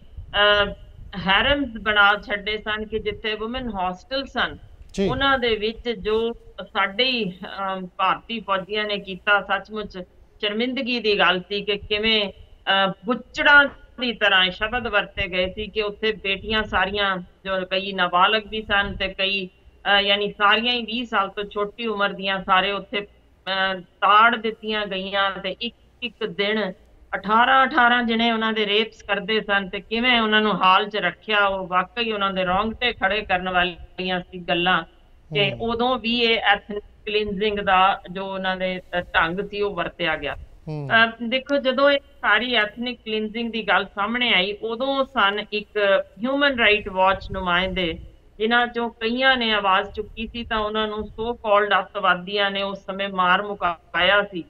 Speaker 2: ਹੈਰਮਸ ਬਣਾ ਛੱਡੇ ਸਨ ਕਿ ਜਿੱਥੇ ਵੂਮਨ ਹੌਸਟਲ ਸਨ, ਉਹਨਾਂ ਦੇ ਵਿੱਚ ਜੋ ਸਾਡੇ ਹੀ ਭਾਰਤੀ ਫੌਜੀਆਂ ਨੇ ਕੀਤਾ, ਸੱਚਮੁੱਚ ਸ਼ਰਮਿੰਦਗੀ ਦੀ ਗੱਲ ਸੀ ਕਿ ਕਿਵੇਂ ਬੁੱਚੜਾਂ ਦੀ ਤਰ੍ਹਾਂ ਸ਼ਬਦ ਵਰਤੇ ਗਏ ਸੀ ਕਿ ਉੱਥੇ ਬੇਟੀਆਂ ਸਾਰੀਆਂ, ਜੋ ਕਈ ਨਾਬਾਲਗ ਵੀ ਸਨ ਤੇ ਕਈ ਯਾਨੀ ਸਾਰੀਆਂ ਹੀ 20 ਸਾਲ ਤੋਂ ਛੋਟੀ ਉਮਰ ਦੀਆਂ, ਸਾਰੇ ਉੱਥੇ ਤਾੜ ਦਿੱਤੀਆਂ ਗਈਆਂ ਤੇ ਇੱਕ ਦਿਨ 18 ਜਣੇ ਉਹਨਾਂ ਦੇ ਰੇਪਸ ਕਰਦੇ ਸਨ ਤੇ ਕਿਵੇਂ ਉਹਨਾਂ ਨੂੰ ਹਾਲ 'ਚ ਰੱਖਿਆ। ਉਹ ਵਾਕਈ ਉਹਨਾਂ ਦੇ ਰੌਂਗਟੇ ਖੜੇ ਕਰਨ ਵਾਲੀਆਂ ਸੀ ਗੱਲਾਂ ਕਿ ਉਦੋਂ ਵੀ ਇਹ ਐਥਨਿਕ ਕਲੀਨਜ਼ਿੰਗ ਦਾ ਜੋ ਉਹਨਾਂ ਦੇ ਢੰਗ ਸੀ ਉਹ ਵਰਤਿਆ ਗਿਆ। ਦੇਖੋ, ਜਦੋਂ ਇਹ ਸਾਰੀ ਐਥਨਿਕ ਕਲੀਨਜ਼ਿੰਗ ਦੀ ਗੱਲ ਸਾਹਮਣੇ ਆਈ, ਉਦੋਂ ਸਨ ਇੱਕ ਹਿਊਮਨ ਰਾਈਟ ਵਾਚ ਨੁਮਾਇੰਦੇ, ਜਿਨ੍ਹਾਂ ਚੋਂ ਕਈਆਂ ਨੇ ਆਵਾਜ਼ ਚੁੱਕੀ ਸੀ ਤਾਂ ਉਹਨਾਂ ਨੂੰ ਸੋ ਕਾਲਡ ਅੱਤਵਾਦੀਆਂ ਨੇ ਉਸ ਸਮੇਂ ਮਾਰ ਮੁਕਾਇਆ ਸੀ।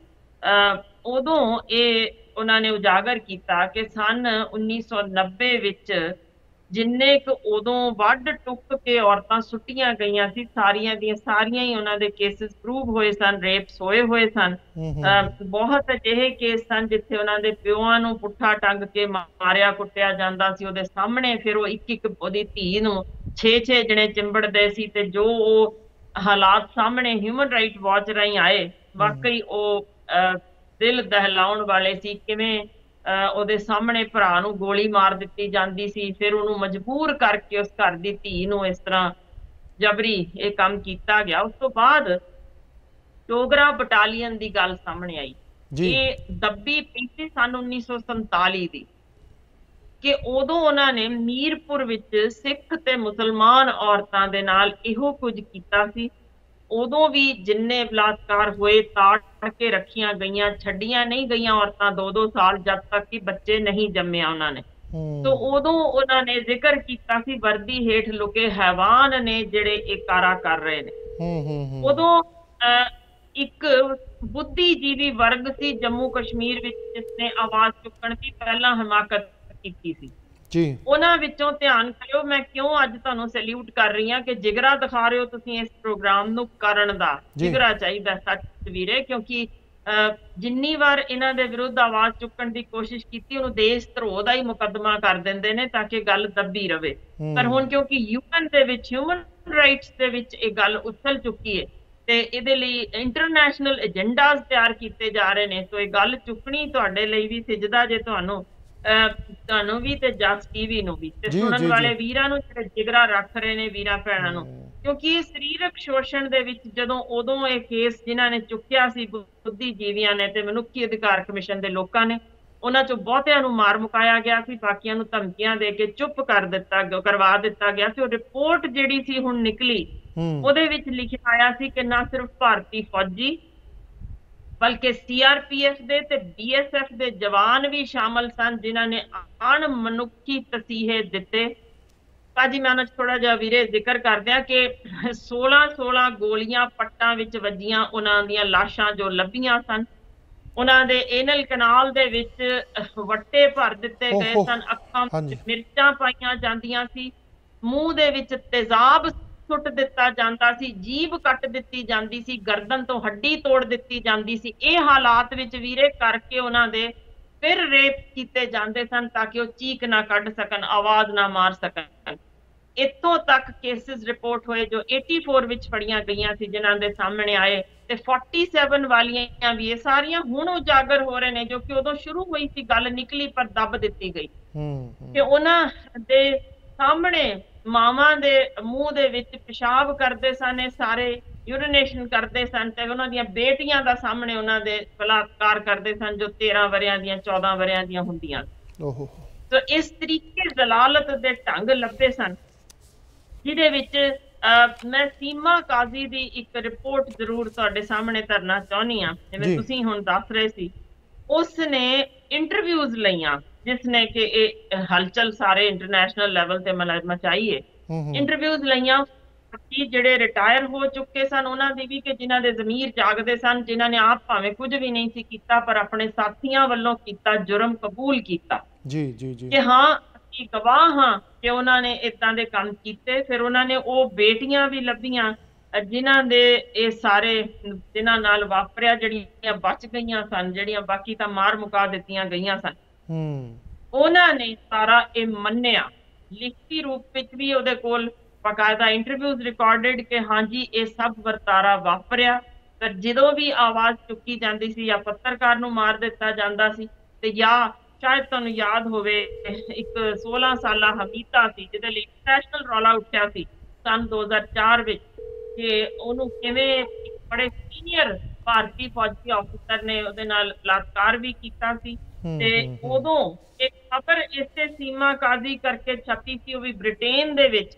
Speaker 2: ਉਦੋਂ ਇਹ ਉਹਨਾਂ ਨੇ ਉਜਾਗਰ ਕੀਤਾ ਕਿ ਸਨ 1990 ਵਿੱਚ ਜਿੰਨੇ ਕੁ ਉਦੋਂ ਵੱਢ ਟੁੱਕ ਕੇ ਔਰਤਾਂ ਸੁੱਟੀਆਂ ਗਈਆਂ ਸੀ, ਸਾਰੀਆਂ ਦੀਆਂ ਸਾਰੀਆਂ ਹੀ ਉਹਨਾਂ ਦੇ ਕੇਸਿਸ ਪ੍ਰੂਵ ਹੋਏ ਸਨ, ਰੇਪਸ ਹੋਏ ਸਨ। ਬਹੁਤ ਅਜਿਹੇ ਕੇਸ ਸਨ ਜਿੱਥੇ ਉਹਨਾਂ ਦੇ ਪਿਓਆਂ ਨੂੰ ਪੁੱਠਾ ਟੰਗ ਕੇ ਮਾਰਿਆ ਕੁੱਟਿਆ ਜਾਂਦਾ ਸੀ ਉਹਦੇ ਸਾਹਮਣੇ, ਫਿਰ ਉਹ ਇੱਕ ਉਹਦੀ ਧੀ ਨੂੰ 6 ਜਣੇ ਚਿੰਬੜਦੇ ਸੀ ਤੇ ਜੋ ਉਹ ਹਾਲਾਤ ਸਾਹਮਣੇ ਹਿਊਮਨ ਰਾਈਟ ਵਾਚ ਰਾਹੀਂ ਆਏ, ਵਾਕਈ ਉਹ ਦਿਲ ਦਹਿਲਾਉਣ ਵਾਲੇ ਸੀ। ਕਿਵੇਂ ਉਹਦੇ ਸਾਹਮਣੇ ਭਰਾ ਨੂੰ ਗੋਲੀ ਮਾਰ ਦਿੱਤੀ ਜਾਂਦੀ ਸੀ, ਫਿਰ ਉਹਨੂੰ ਮਜਬੂਰ ਕਰਕੇ ਉਸ ਘਰ ਦੀ ਧੀ ਨੂੰ ਇਸ ਤਰ੍ਹਾਂ ਜਬਰੀ ਇਹ ਕੰਮ ਕੀਤਾ ਗਿਆ। ਉਸ ਤੋਂ ਬਾਅਦ ਡੋਗਰਾ ਬਟਾਲੀਅਨ ਦੀ ਗੱਲ ਸਾਹਮਣੇ ਆਈ। ਇਹ ਦੱਬੀ ਪਈ ਸੀ ਸਨ 1947 ਦੀ ਕਿ ਉਦੋਂ ਉਹਨਾਂ ਨੇ ਮੀਰਪੁਰ ਵਿੱਚ ਸਿੱਖ ਤੇ ਮੁਸਲਮਾਨ ਔਰਤਾਂ ਦੇ ਨਾਲ ਇਹੋ ਕੁਝ ਕੀਤਾ ਸੀ। ਉਦੋਂ ਵੀ ਜਿੰਨੇ ਬਲਾਤਕਾਰ ਹੋਏ, ਤਾੜ ਕੇ ਰੱਖੀਆਂ ਗਈਆਂ, ਛੱਡੀਆਂ ਨਹੀਂ ਗਈਆਂ ਔਰਤਾਂ 2-2 ਸਾਲ ਜਦ ਤੱਕ ਕਿ ਬੱਚੇ ਨਹੀਂ ਜੰਮਿਆ ਉਹਨਾਂ ਨੇ। ਤੋ ਉਦੋਂ ਉਹਨਾਂ ਨੇ ਜ਼ਿਕਰ ਕੀਤਾ ਸੀ ਵਰਦੀ ਹੇਠ ਲੁਕੇ ਹੈਵਾਨ ਨੇ ਜਿਹੜੇ ਇਹ ਕਾਰਾ ਕਰ ਰਹੇ ਨੇ। ਉਦੋਂ ਇੱਕ ਬੁੱਧੀਜੀਵੀ ਵਰਗ ਸੀ ਜੰਮੂ ਕਸ਼ਮੀਰ ਵਿੱਚ ਜਿਸਨੇ ਆਵਾਜ਼ ਚੁੱਕਣ ਦੀ ਪਹਿਲਾਂ ਹਿਮਾਕਤ ਕੀਤੀ ਸੀ। ਉਹਨਾਂ ਵਿੱਚੋਂ ਧਿਆਨ ਕਰਿਓ, ਮੈਂ ਕਿਉਂ ਅੱਜ ਤੁਹਾਨੂੰ ਸੈਲਿਊਟ ਕਰ ਰਹੀ ਹਾਂ ਕਿ ਜਿਗਰਾ ਦਿਖਾ ਰਹੇ ਹੋ ਤੁਸੀਂ ਇਸ ਪ੍ਰੋਗਰਾਮ ਨੂੰ ਕਰਨ ਦਾ। ਜਿਗਰਾ ਚਾਹੀਦਾ ਸੱਚ ਵੀਰੇ, ਕਿਉਂਕਿ ਜਿੰਨੀ ਵਾਰ ਇਹਨਾਂ ਦੇ ਵਿਰੁੱਧ ਆਵਾਜ਼ ਚੁੱਕਣ ਦੀ ਕੋਸ਼ਿਸ਼ ਕੀਤੀ ਉਹਨੂੰ ਦੇਸ਼ ਧਰੋਹ ਦਾ ਹੀ ਮੁਕੱਦਮਾ ਕਰ ਦਿੰਦੇ ਨੇ ਤਾਂ ਕਿ ਗੱਲ ਦੱਬੀ ਰਵੇ। ਪਰ ਹੁਣ ਕਿਉਂਕਿ ਯੂਐਨ ਦੇ ਵਿੱਚ, ਹਿਊਮਨ ਰਾਈਟਸ ਦੇ ਵਿੱਚ ਇਹ ਗੱਲ ਉਛਲ ਚੁੱਕੀ ਹੈ ਤੇ ਇਹਦੇ ਲਈ ਇੰਟਰਨੈਸ਼ਨਲ ਏਜੰਡਾਜ਼ ਤਿਆਰ ਕੀਤੇ ਜਾ ਰਹੇ ਨੇ, ਸੋ ਇਹ ਗੱਲ ਚੁੱਕਣੀ ਤੁਹਾਡੇ ਲਈ ਵੀ ਸਿਜਦਾ ਜੇ ਤੁਹਾਨੂੰ ਵੀ ਤੇ ਜਸ ਟੀਵੀ ਨੂੰ ਵੀ ਤੇ ਸੁਣਨ ਵਾਲੇ ਵੀਰਾਂ ਨੂੰ ਜਿਹੜੇ ਜਿਗਰਾ ਰੱਖ ਰਹੇ ਨੇ, ਵੀਰਾਂ ਭੈਣਾਂ ਨੂੰ, ਕਿਉਂਕਿ ਸਰੀਰਕ ਸ਼ੋਸ਼ਣ ਦੇ ਵਿੱਚ ਜਦੋਂ ਉਦੋਂ ਇਹ ਕੇਸ ਜਿਨ੍ਹਾਂ ਨੇ ਚੁੱਕਿਆ ਸੀ ਬੁੱਧੀਜੀਵੀਆਂ ਨੇ ਤੇ ਮਨੁੱਖੀ ਅਧਿਕਾਰ ਕਮਿਸ਼ਨ ਦੇ ਲੋਕਾਂ ਨੇ, ਉਹਨਾਂ ਚੋਂ ਬਹੁਤਿਆਂ ਨੂੰ ਮਾਰ ਮੁਕਾਇਆ ਗਿਆ ਸੀ, ਬਾਕੀਆਂ ਨੂੰ ਧਮਕੀਆਂ ਦੇ ਕੇ ਚੁੱਪ ਕਰਵਾ ਦਿੱਤਾ ਗਿਆ ਸੀ। ਉਹ ਰਿਪੋਰਟ ਜਿਹੜੀ ਸੀ ਹੁਣ ਨਿਕਲੀ, ਉਹਦੇ ਵਿੱਚ ਲਿਖਿਆ ਆਇਆ ਸੀ ਕਿ ਨਾ ਸਿਰਫ ਭਾਰਤੀ ਫੌਜੀ ਬਲਕਿ ਸੀਆਰਪੀਐਫ ਦੇ ਤੇ ਬੀਐਸਐਫ ਦੇ ਜਵਾਨ ਵੀ ਸ਼ਾਮਲ ਸਨ ਜਿਨ੍ਹਾਂ ਨੇ ਅਣਮਨੁੱਖੀ ਤਸੀਹੇ ਦਿੱਤੇ। ਭਾਜੀ ਮੈਂ ਉਹਨਾਂ 'ਚ ਥੋੜਾ ਜਿਹਾ ਵੀਰੇ ਜ਼ਿਕਰ ਕਰਦਿਆਂ ਕਿ 16 ਗੋਲੀਆਂ ਪੱਟਾਂ ਵਿੱਚ ਵੱਜੀਆਂ ਉਹਨਾਂ ਦੀਆਂ ਲਾਸ਼ਾਂ ਜੋ ਲੱਭੀਆਂ ਸਨ। ਉਹਨਾਂ ਦੇ ਏਨਲ ਕਨਾਲ ਦੇ ਵਿੱਚ ਵੱਟੇ ਭਰ ਦਿੱਤੇ ਗਏ ਸਨ, ਅੱਖਾਂ ਵਿੱਚ ਮਿਰਚਾਂ ਪਾਈਆਂ ਜਾਂਦੀਆਂ ਸੀ, ਮੂੰਹ ਦੇ ਵਿੱਚ ਤੇਜ਼ਾਬ ਸੁੱਟ ਦਿੱਤਾ ਜਾਂਦਾ ਸੀ, ਜੀਭ ਕੱਟ ਦਿੱਤੀ ਜਾਂਦੀ ਸੀ, ਗਰਦਨ ਤੋਂ ਹੱਡੀ ਤੋੜ ਦਿੱਤੀ ਜਾਂਦੀ ਸੀ। ਇਹ ਹਾਲਾਤ ਵਿੱਚ ਵੀਰੇ ਕਰਕੇ ਉਹਨਾਂ ਦੇ ਫਿਰ ਰੇਪ ਕੀਤੇ ਜਾਂਦੇ ਸਨ ਤਾਂ ਕਿ ਉਹ ਚੀਕ ਨਾ ਕੱਢ ਸਕਣ, ਆਵਾਜ਼ ਨਾ ਮਾਰ ਸਕਣ। ਇੱਥੋਂ ਤੱਕ ਕੇਸਿਸ ਰਿਪੋਰਟ ਹੋਏ ਜੋ 84 ਵਿੱਚ ਫੜੀਆਂ ਗਈਆਂ ਸੀ ਜਿਨ੍ਹਾਂ ਦੇ ਸਾਹਮਣੇ ਆਏ, ਤੇ 47 ਵਾਲੀਆਂ ਵੀ ਇਹ ਸਾਰੀਆਂ ਹੁਣ ਉਜਾਗਰ ਹੋ ਰਹੇ ਨੇ ਜੋ ਕਿ ਉਦੋਂ ਸ਼ੁਰੂ ਹੋਈ ਸੀ ਗੱਲ ਨਿਕਲੀ ਪਰ ਦੱਬ ਦਿੱਤੀ ਗਈ ਕਿ ਉਹਨਾਂ ਦੇ ਸਾਹਮਣੇ ਮਾਵਾਂ ਦੇ ਮੂੰਹ ਦੇ ਵਿੱਚ ਪਿਸ਼ਾਬ ਕਰਦੇ ਸਨ, ਇਹ ਸਾਰੇ ਯੂਰੀਨੇਸ਼ਨ ਕਰਦੇ ਸਨ, ਤੇ ਉਹਨਾਂ ਦੀਆਂ ਬੇਟੀਆਂ ਦਾ ਸਾਹਮਣੇ ਉਹਨਾਂ ਦੇ ਬਲਾਤਕਾਰ ਕਰਦੇ ਸਨ ਜੋ 13 ਵਰਿਆਂ ਦੀਆਂ 14 ਵਰਿਆਂ ਦੀਆਂ ਹੁੰਦੀਆਂ। ਸੋ ਇਸ ਤਰੀਕੇ ਜ਼ਲਾਲਤ ਦੇ ਢੰਗ ਲੱਭੇ ਸਨ ਜਿਹਦੇ ਵਿੱਚ ਮੈਂ ਸੀਮਾ ਕਾਜ਼ੀ ਦੀ ਇੱਕ ਰਿਪੋਰਟ ਜ਼ਰੂਰ ਤੁਹਾਡੇ ਸਾਹਮਣੇ ਧਰਨਾ ਚਾਹੁੰਦੀ ਹਾਂ। ਜਿਵੇਂ ਤੁਸੀਂ ਹੁਣ ਦੱਸ ਰਹੇ ਸੀ, ਉਸ ਨੇ ਇੰਟਰਵਿਊਜ਼ ਲਈਆਂ ਜਿਸ ਨੇ ਕਿ ਇਹ ਹਲਚਲ ਸਾਰੇ ਇੰਟਰਨੈਸ਼ਨਲ ਲੈਵਲ ਤੇ ਮਚਾਈ ਹੈ। ਇੰਟਰਵਿਊਜ਼ ਲਈਆਂ ਕਿ ਜਿਹੜੇ ਰਿਟਾਇਰ ਹੋ ਚੁੱਕੇ ਸਨ ਉਹਨਾਂ ਦੀ ਵੀ, ਕਿ ਜਿਨ੍ਹਾਂ ਦੇ ਜ਼ਮੀਰ ਜਾਗਦੇ ਸਨ, ਜਿਨ੍ਹਾਂ ਨੇ ਆਪ ਭਾਵੇਂ ਕੁਝ ਵੀ ਨਹੀਂ ਸੀ ਕੀਤਾ ਪਰ ਆਪਣੇ ਸਾਥੀਆਂ ਵੱਲੋਂ ਕੀਤਾ ਜੁਰਮ ਕਬੂਲ ਕੀਤਾ ਕਿ ਹਾਂ ਅਸੀਂ ਗਵਾਹ ਹਾਂ ਕਿ ਉਹਨਾਂ ਨੇ ਏਦਾਂ ਦੇ ਕੰਮ ਕੀਤੇ। ਫਿਰ ਉਹਨਾਂ ਨੇ ਉਹ ਬੇਟੀਆਂ ਵੀ ਲੱਭੀਆਂ ਜਿਨ੍ਹਾਂ ਦੇ ਇਹ ਸਾਰੇ ਜਿਨ੍ਹਾਂ ਨਾਲ ਵਾਪਰਿਆ, ਜਿਹੜੀਆਂ ਬਚ ਗਈਆਂ ਸਨ, ਜਿਹੜੀਆਂ ਬਾਕੀ ਤਾਂ ਮਾਰ ਮੁਕਾ ਦਿੱਤੀਆਂ ਗਈਆਂ ਸਨ। ਉਹਨਾਂ ਨੇ ਸਾਰਾ ਇਹ ਮੰਨਿਆ, ਲਿਖਤੀ ਰੂਪ ਵਿੱਚ ਵੀ ਉਹਦੇ ਕੋਲ ਬਾਕਾਇਦਾ ਇੰਟਰਵਿਊਜ਼ ਰਿਕਾਰਡਡ ਕਿ ਹਾਂਜੀ ਇਹ ਸਭ ਵਰਤਾਰਾ ਵਾਪਰਿਆ। ਪਰ ਜਦੋਂ ਵੀ ਆਵਾਜ਼ ਚੁੱਕੀ ਜਾਂਦੀ ਸੀ ਜਾਂ ਪੱਤਰਕਾਰ ਨੂੰ ਮਾਰ ਦਿੱਤਾ ਜਾਂਦਾ ਸੀ, ਤੇ ਜਾਂ ਸ਼ਾਇਦ ਤੁਹਾਨੂੰ ਯਾਦ ਹੋਵੇ ਇੱਕ 16 ਸਾਲਾ ਹਮੀਤਾ ਸੀ ਜਿਹਦੇ ਲਈ ਇੰਟਰਨੈਸ਼ਨਲ ਰੌਲਾ ਉੱਠਿਆ ਸੀ ਸਨ 2004 ਵਿੱਚ ਕਿ ਉਹਨੂੰ ਕਿਵੇਂ ਇੱਕ ਬੜੇ ਸੀਨੀਅਰ ਭਾਰਤੀ ਫੌਜੀ ਆਫਿਸਰ ਨੇ ਉਹਦੇ ਨਾਲ ਬਲਾਤਕਾਰ ਵੀ ਕੀਤਾ ਸੀ। ਤੇ ਉਦੋਂ ਇੱਕ ਖਬਰ ਇਸੇ ਸੀਮਾ ਕਾਜ਼ੀ ਕਰਕੇ ਛਪੀ ਸੀ, ਉਹ ਵੀ ਬ੍ਰਿਟੇਨ ਦੇ ਵਿੱਚ,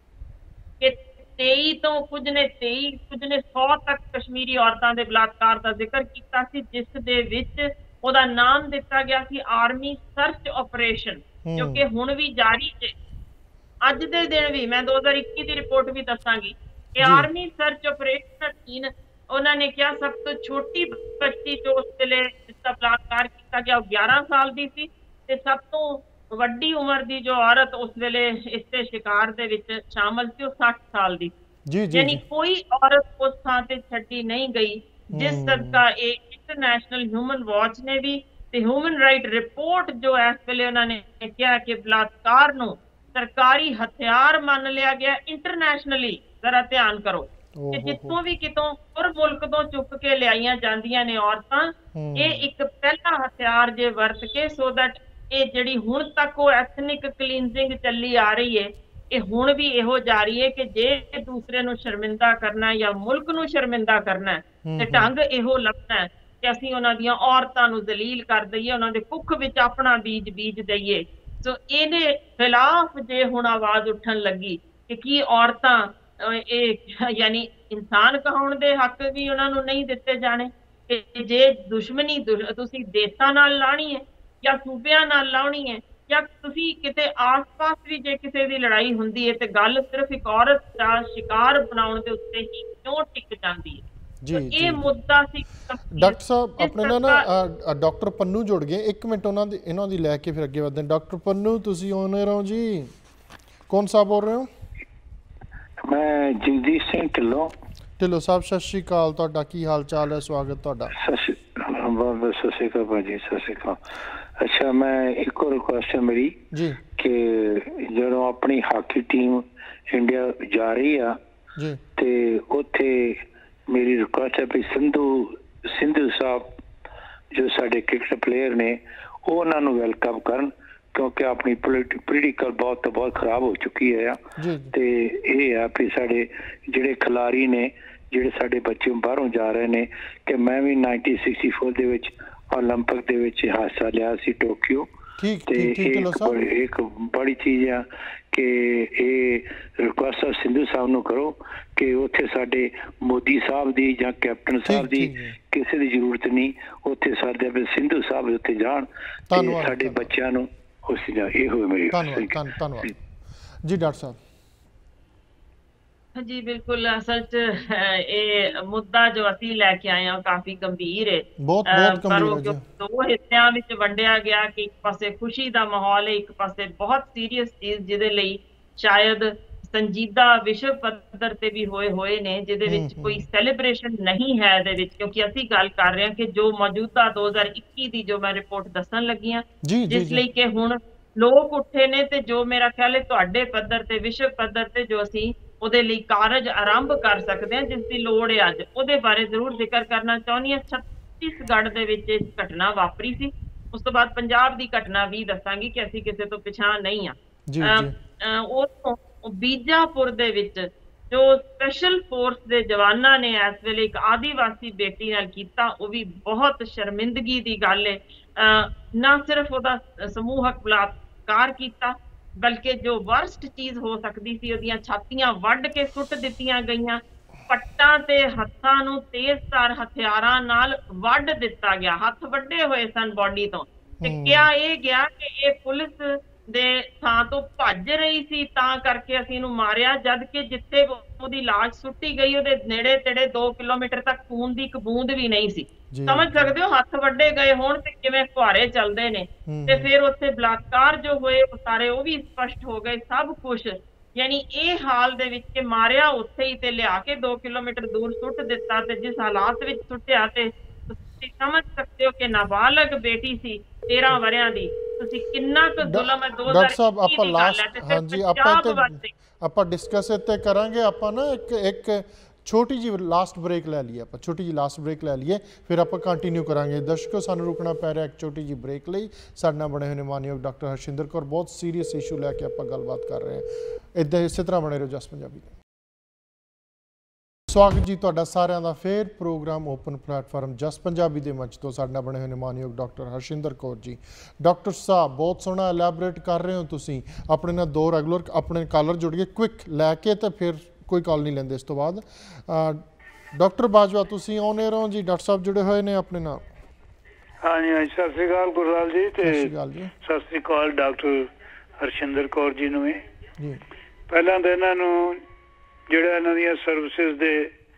Speaker 2: ਕਿ 23 ਤੋਂ ਕੁਝ ਨੇ 100 ਤੱਕ ਕਸ਼ਮੀਰੀ ਔਰਤਾਂ ਦੇ ਬਲਾਤਕਾਰ ਦਾ ਜ਼ਿਕਰ ਕੀਤਾ ਸੀ, ਜਿਸ ਦੇ ਵਿੱਚ ਉਹਦਾ ਨਾਮ ਦਿੱਤਾ ਗਿਆ ਸੀ ਆਰਮੀ ਸਰਚ ਆਪਰੇਸ਼ਨ, ਜੋ ਕਿ ਹੁਣ ਵੀ ਜਾਰੀ ਹੈ। ਅੱਜ ਦੇ ਦਿਨ ਵੀ ਮੈਂ 2021 ਦੀ ਰਿਪੋਰਟ ਵੀ ਦੱਸਾਂਗੀ ਕਿ ਆਰਮੀ ਸਰਚ ਆਪਰੇਸ਼ਨ ਅਧੀਨ ਉਹਨਾਂ ਨੇ ਕਿਹਾ ਸਭ ਤੋਂ ਛੋਟੀ ਬੱਚੀ ਜੋ ਉਸ ਵੇਲੇ ਜਿਸਦਾ ਬਲਾਤਕਾਰ ਕੀਤਾ ਗਿਆ ਉਹ 11 ਸਾਲ ਦੀ ਸੀ, ਤੇ ਸਭ ਤੋਂ ਵੱਡੀ ਉਮਰ ਦੀ ਜੋ ਔਰਤ ਉਸ ਵੇਲੇ ਇਸਦੇ ਸ਼ਿਕਾਰ ਦੇ ਵਿੱਚ ਸ਼ਾਮਲ ਸੀ ਉਹ 60 ਸਾਲ ਦੀ। ਯਾਨੀ ਕੋਈ ਔਰਤ ਉਸ ਥਾਂ ਤੇ ਛੱਡੀ ਨਹੀਂ ਗਈ, ਜਿਸ ਸਦਕਾ ਇਹ ਇੰਟਰਨੈਸ਼ਨਲ ਹਿਊਮਨ ਵਾਚ ਨੇ ਵੀ ਤੇ ਹਿਊਮਨ ਰਾਈਟ ਰਿਪੋਰਟ ਜੋ ਇਸ ਵੇਲੇ ਉਹਨਾਂ ਨੇ ਕਿਹਾ ਕਿ ਬਲਾਤਕਾਰ ਨੂੰ ਸਰਕਾਰੀ ਹਥਿਆਰ ਮੰਨ ਲਿਆ ਗਿਆ ਇੰਟਰਨੈਸ਼ਨਲੀ। ਜ਼ਰਾ ਧਿਆਨ ਕਰੋ ਕਿ ਜਿੱਥੋਂ ਵੀ ਕਿਤੋਂ ਹੋਰ ਮੁਲਕ ਤੋਂ ਚੁੱਕ ਕੇ ਲਿਆਈਆਂ ਜਾਂਦੀਆਂ ਨੇ ਔਰਤਾਂ, ਇਹ ਇੱਕ ਪਹਿਲਾ ਹਥਿਆਰ ਜੇ ਵਰਤ ਕੇ, ਸੋ ਦੈਟ ਇਹ ਜਿਹੜੀ ਹੁਣ ਤੱਕ ਉਹ ਐਥਨਿਕ ਕਲੀਨਜ਼ਿੰਗ ਚੱਲੀ ਆ ਰਹੀ ਹੈ, ਇਹ ਹੁਣ ਵੀ ਇਹੋ ਜਾਰੀ ਹੈ ਕਿ ਜੇ ਦੂਸਰੇ ਨੂੰ ਸ਼ਰਮਿੰਦਾ ਕਰਨਾ ਜਾਂ ਮੁਲਕ ਨੂੰ ਸ਼ਰਮਿੰਦਾ ਕਰਨਾ ਤੇ ਢੰਗ ਇਹੋ ਲੱਭਣਾ ਕਿ ਅਸੀਂ ਉਹਨਾਂ ਦੀਆਂ ਔਰਤਾਂ ਨੂੰ ਜ਼ਲੀਲ ਕਰ ਦਈਏ, ਉਹਨਾਂ ਦੇ ਕੁੱਖ ਵਿੱਚ ਆਪਣਾ ਬੀਜ ਦਈਏ। ਸੋ ਇਹਦੇ ਖਿਲਾਫ ਜੇ ਹੁਣ ਆਵਾਜ਼ ਉੱਠਣ ਲੱਗੀ ਕਿ ਕੀ ਔਰਤਾਂ ਇਹ ਯਾਨੀ ਇਨਸਾਨ ਕਹਾਉਣ ਦੇ ਹੱਕ ਵੀ ਉਹਨਾਂ ਨੂੰ ਨਹੀਂ ਦਿੱਤੇ ਜਾਣੇ, ਕਿ ਜੇ ਦੁਸ਼ਮਣੀ ਤੁਸੀਂ ਦੇਸ਼ਾਂ ਨਾਲ ਲਾਣੀ ਹੈ ਜਾਂ ਸੂਬਿਆਂ ਨਾਲ ਲਾਉਣੀ ਹੈ, ਜਾਂ ਤੁਸੀਂ ਕਿਤੇ ਆਸ-ਪਾਸ ਵੀ ਜੇ ਕਿਸੇ ਦੀ ਲੜਾਈ ਹੁੰਦੀ ਹੈ ਤੇ ਗੱਲ ਸਿਰਫ ਇੱਕ ਔਰਤ ਦਾ ਸ਼ਿਕਾਰ ਬਣਾਉਣ ਦੇ ਉੱਤੇ ਹੀ ਕਿਉਂ ਟਿਕ ਜਾਂਦੀ ਹੈ। ਇਹ ਮੁੱਦਾ ਸੀ।
Speaker 1: ਡਾਕਟਰ ਸਾਹਿਬ ਆਪਣੇ ਨਾਲ ਨਾ ਡਾਕਟਰ ਪੰਨੂ ਜੁੜ ਗਏ, 1 ਮਿੰਟ ਇਹਨਾਂ ਦੀ ਲੈ ਕੇ ਫਿਰ ਅੱਗੇ ਵਧਦੇ। ਡਾਕਟਰ ਪੰਨੂ ਤੁਸੀਂ ਆਨਰ ਹੋ ਜੀ, ਕੌਣ ਸਾਹਿਬ ਬੋਲ ਰਹੇ ਹੋ?
Speaker 4: ਮੈਂ ਜਗਦੀਸ਼ ਸਿੰਘ ਢਿੱਲੋਂ
Speaker 1: ਸਾਹਿਬ, ਸਤਿ ਸ਼੍ਰੀ ਅਕਾਲ, ਤੁਹਾਡਾ ਕੀ ਹਾਲ ਚਾਲ ਹੈ? ਸਵਾਗਤ ਤੁਹਾਡਾ।
Speaker 4: ਬਹੁਤ ਸਤਿ ਸ਼੍ਰੀ ਅਕਾਲ ਭਾਜੀ, ਸਤਿ ਸ਼੍ਰੀ ਅਕਾਲ। ਅੱਛਾ, ਮੈਂ ਇੱਕ ਹੋਰ ਰਿਕੁਐਸਟ ਹੈ ਮੇਰੀ ਕਿ ਜਦੋਂ ਆਪਣੀ ਹਾਕੀ ਟੀਮ ਇੰਡੀਆ ਜਾ ਰਹੀ ਆ ਤੇ ਉੱਥੇ ਮੇਰੀ ਰਿਕੁਐਸਟ ਹੈ ਵੀ ਸਿੰਧੂ ਸਾਹਿਬ ਜੋ ਸਾਡੇ ਕ੍ਰਿਕਟ ਪਲੇਅਰ ਨੇ ਉਹ ਉਹਨਾਂ ਨੂੰ ਵੈਲਕਮ ਕਰਨ, ਕਿਉਂਕਿ ਆਪਣੀ ਪੋਲੀਟੀਕਲ ਬਹੁਤ ਖਰਾਬ ਹੋ ਚੁੱਕੀ ਹੈ। ਤੇ ਇਹ ਆ ਵੀ ਸਾਡੇ ਜਿਹੜੇ ਖਿਲਾੜੀ ਨੇ, ਜਿਹੜੇ ਸਾਡੇ ਬੱਚੇ ਬਾਹਰੋਂ ਜਾ ਰਹੇ ਨੇ, ਕਿ ਮੈਂ ਵੀ 1964 ਦੇ ਵਿੱਚ ओलंपिक ਦੇ ਵਿੱਚ ਹਾਸਾ ਲਿਆ ਸੀ ਟੋਕੀਓ ਤੇ ਇੱਕ ਬੜੀ ਚੀਜ਼ ਆ ਕਿ ਇਹ ਰਿਕੁਐਸਟ ਸਿੰਧੂ ਸਾਹਿਬ ਨੂੰ ਕਰੋ ਕਿ ਉੱਥੇ ਸਾਡੇ ਮੋਦੀ ਸਾਹਿਬ ਦੀ ਜਾਂ ਕੈਪਟਨ ਸਾਹਿਬ ਦੀ ਕਿਸੇ ਦੀ ਜ਼ਰੂਰਤ ਨਹੀਂ, ਉੱਥੇ ਸਾਡੇ ਸਿੰਧੂ ਸਾਹਿਬ ਉੱਥੇ ਜਾਣ ਤੇ ਸਾਡੇ ਬੱਚਿਆਂ ਨੂੰ ਉਸ ਦਾ ਇਹ ਹੋਵੇ ਮੇਰੀ
Speaker 1: ਧੰਨਵਾਦ ਜੀ ਡਾਕਟਰ ਸਾਹਿਬ।
Speaker 2: जी बिल्कुल, असल च ये मुद्दा जो असी लैके आए हैं काफी गंभीर है, पर वो दो हिस्सों में वंडिया गया कि एक पासे खुशी का माहौल है, एक पासे बहुत सीरीयस चीज जिहदे लई शायद संजीदा विश्व पद्धर ते भी होए ने जिहदे विच कोई सैलीब्रेशन नहीं है इहदे विच, क्योंकि असी गल कर रहे हैं कि जो मौजूदा 2021 की जो मैं रिपोर्ट दसन लगी हाँ जिस लई कि हुण लोग उठे ने ते जो मेरा ख्याल है तुहाडे पद्धर ते विश्व पद्धर ते जो असी ਉਹਦੇ ਲਈ ਕਾਰਜ ਆਰੰਭ ਕਰ ਸਕਦੇ ਹਾਂ ਜਿਸ ਦੀ ਲੋੜ ਹੈ ਅੱਜ, ਉਹਦੇ ਬਾਰੇ ਜ਼ਰੂਰ ਜ਼ਿਕਰ ਕਰਨਾ ਚਾਹੁੰਦੀ ਹਾਂ। ਛੱਤੀਸਗੜ੍ਹ ਦੇ ਵਿੱਚ ਇਹ ਘਟਨਾ ਵਾਪਰੀ ਸੀ, ਉਸ ਤੋਂ ਬਾਅਦ ਪੰਜਾਬ ਦੀ ਘਟਨਾ ਵੀ ਦੱਸਾਂਗੀ ਕਿ ਅਸੀਂ ਕਿਸੇ ਤੋਂ ਪਿਛਾਂ ਨਹੀਂ ਆ। ਉਹ ਬੀਜਾਪੁਰ ਦੇ ਵਿੱਚ ਜੋ ਸਪੈਸ਼ਲ ਫੋਰਸ ਦੇ ਜਵਾਨਾਂ ਨੇ ਇਸ ਵੇਲੇ ਇੱਕ ਆਦੀਵਾਸੀ ਬੇਟੀ ਨਾਲ ਕੀਤਾ, ਉਹ ਵੀ ਬਹੁਤ ਸ਼ਰਮਿੰਦਗੀ ਦੀ ਗੱਲ ਹੈ। ਨਾ ਸਿਰਫ ਉਹਦਾ ਸਮੂਹਕ ਬਲਾਤਕਾਰ ਕੀਤਾ बल्कि जो वर्स्ट चीज हो सकती सी ओदियां छातियां वढ़ के सुट दित्तियां गईयां, पट्टां ते हत्थां नूं तेजधार हथियारां नाल वढ़ दित्ता गया, हत्थ वड्डे होए सन बॉडी तो ते क्या ये गया कि ये पुलिस दे थां तो भज रही सी तां करके असीं इहनूं मारिया, जद कि जिथे ओदी लाश सुट्टी गई ओदे नेड़े तेड़े 2 किलोमीटर तक खून दी एक बूंद भी नहीं सी। समझ सकते हो हत्थ वड्डे गए होण ते किवें फुहारे चलदे ने ते फिर उत्थे बलात्कार जो होए सारे वो भी स्पष्ट हो गए सब कुछ। यानी ये हाल दे विच कि मारिया उत्थे ही ते लिया के 2 किलोमीटर दूर सुट दिता ते जिस हालात विच सुट्टिया ते तुसीं समझ सकते हो कि नाबालग बेटी सी 13 वरियां दी, ਤੁਸੀਂ ਕਿੰਨਾ ਕੁ ਜ਼ੁਲਮ ਹੈ। 2021
Speaker 1: ਡਾਕਟਰ ਸਾਹਿਬ ਆਪਾਂ ਲਾਸਟ ਹਾਂਜੀ ਆਪਾਂ ਡਿਸਕਸ ਇੱਥੇ ਕਰਾਂਗੇ। ਆਪਾਂ ਨਾ ਇੱਕ ਛੋਟੀ ਜੀ ਲਾਸਟ ਬ੍ਰੇਕ ਲੈ ਲਈਏ, ਆਪਾਂ ਛੋਟੀ ਜੀ ਲਾਸਟ ਬ੍ਰੇਕ ਲੈ ਲਈਏ ਫਿਰ ਆਪਾਂ ਕੰਟੀਨਿਊ ਕਰਾਂਗੇ। ਦਰਸ਼ਕੋ ਸਾਨੂੰ ਰੁਕਣਾ ਪੈ ਰਿਹਾ ਇੱਕ ਛੋਟੀ ਜੀ ਬ੍ਰੇਕ ਲਈ। ਸਾਡੇ ਨਾਲ ਬਣੇ ਹੋਏ ਨੇ ਮਾਨਯੋਗ ਡਾਕਟਰ ਹਰਸ਼ਿੰਦਰ ਕੌਰ, ਬਹੁਤ ਸੀਰੀਅਸ ਇਸ਼ੂ ਲੈ ਕੇ ਆਪਾਂ ਗੱਲਬਾਤ ਕਰ ਰਹੇ ਹਾਂ। ਇੱਦਾਂ ਇਸੇ ਤਰ੍ਹਾਂ ਬਣੇ ਰਹੋ ਜਸ ਪੰਜਾਬੀ ਦੇ। ਸਵਾਗਤ ਜੀ ਤੁਹਾਡਾ ਸਾਰਿਆਂ ਦਾ ਫੇਰ program open platform Jas Punjabi ਦੇ ਮੰਚ ਤੋਂ। ਸਾਡੇ ਨਾਲ ਬਣੇ ਹੋਏ ਨੇ ਮਾਨਯੋਗ ਡਾਕਟਰ ਹਰਸ਼ਿੰਦਰ ਕੌਰ ਜੀ। ਡਾਕਟਰ ਸਾਹਿਬ ਬਹੁਤ ਸੋਹਣਾ ਐਲੈਬੋਰੇਟ ਕਰ ਰਹੇ ਹੋ ਤੁਸੀਂ। ਆਪਣੇ ਨਾਲ 2 ਰੈਗੂਲਰ ਆਪਣੇ ਕਾਲਰ ਜੁੜ ਗਏ, ਕੁਇਕ ਲੈ ਕੇ ਤੇ ਫਿਰ ਕੋਈ ਕਾਲ ਨਹੀਂ ਲੈਂਦੇ ਇਸ ਤੋਂ ਬਾਅਦ। ਡਾਕਟਰ ਬਾਜਵਾ ਤੁਸੀਂ ਆਉਣੇ ਰਹੋ ਜੀ, ਡਾਕਟਰ ਸਾਹਿਬ ਜੁੜੇ ਹੋਏ ਨੇ ਆਪਣੇ ਨਾਲ।
Speaker 5: ਹਾਂਜੀ ਹਾਂਜੀ, ਸਤਿ ਸ੍ਰੀ ਅਕਾਲ ਗੁਰਲਾਲ ਜੀ ਤੇ ਸਤਿ ਸ੍ਰੀ ਅਕਾਲ ਡਾਕਟਰ ਹਰਸ਼ਿੰਦਰ ਕੌਰ ਜੀ ਨੂੰ ਜੀ। ਪਹਿਲਾਂ ਤਾਂ ਇਹਨਾਂ ਨੂੰ ਜਿਹੜਾ ਇਹਨਾਂ ਦੀਆਂ ਸਰਵਿਸਿਜ਼ ਦੇ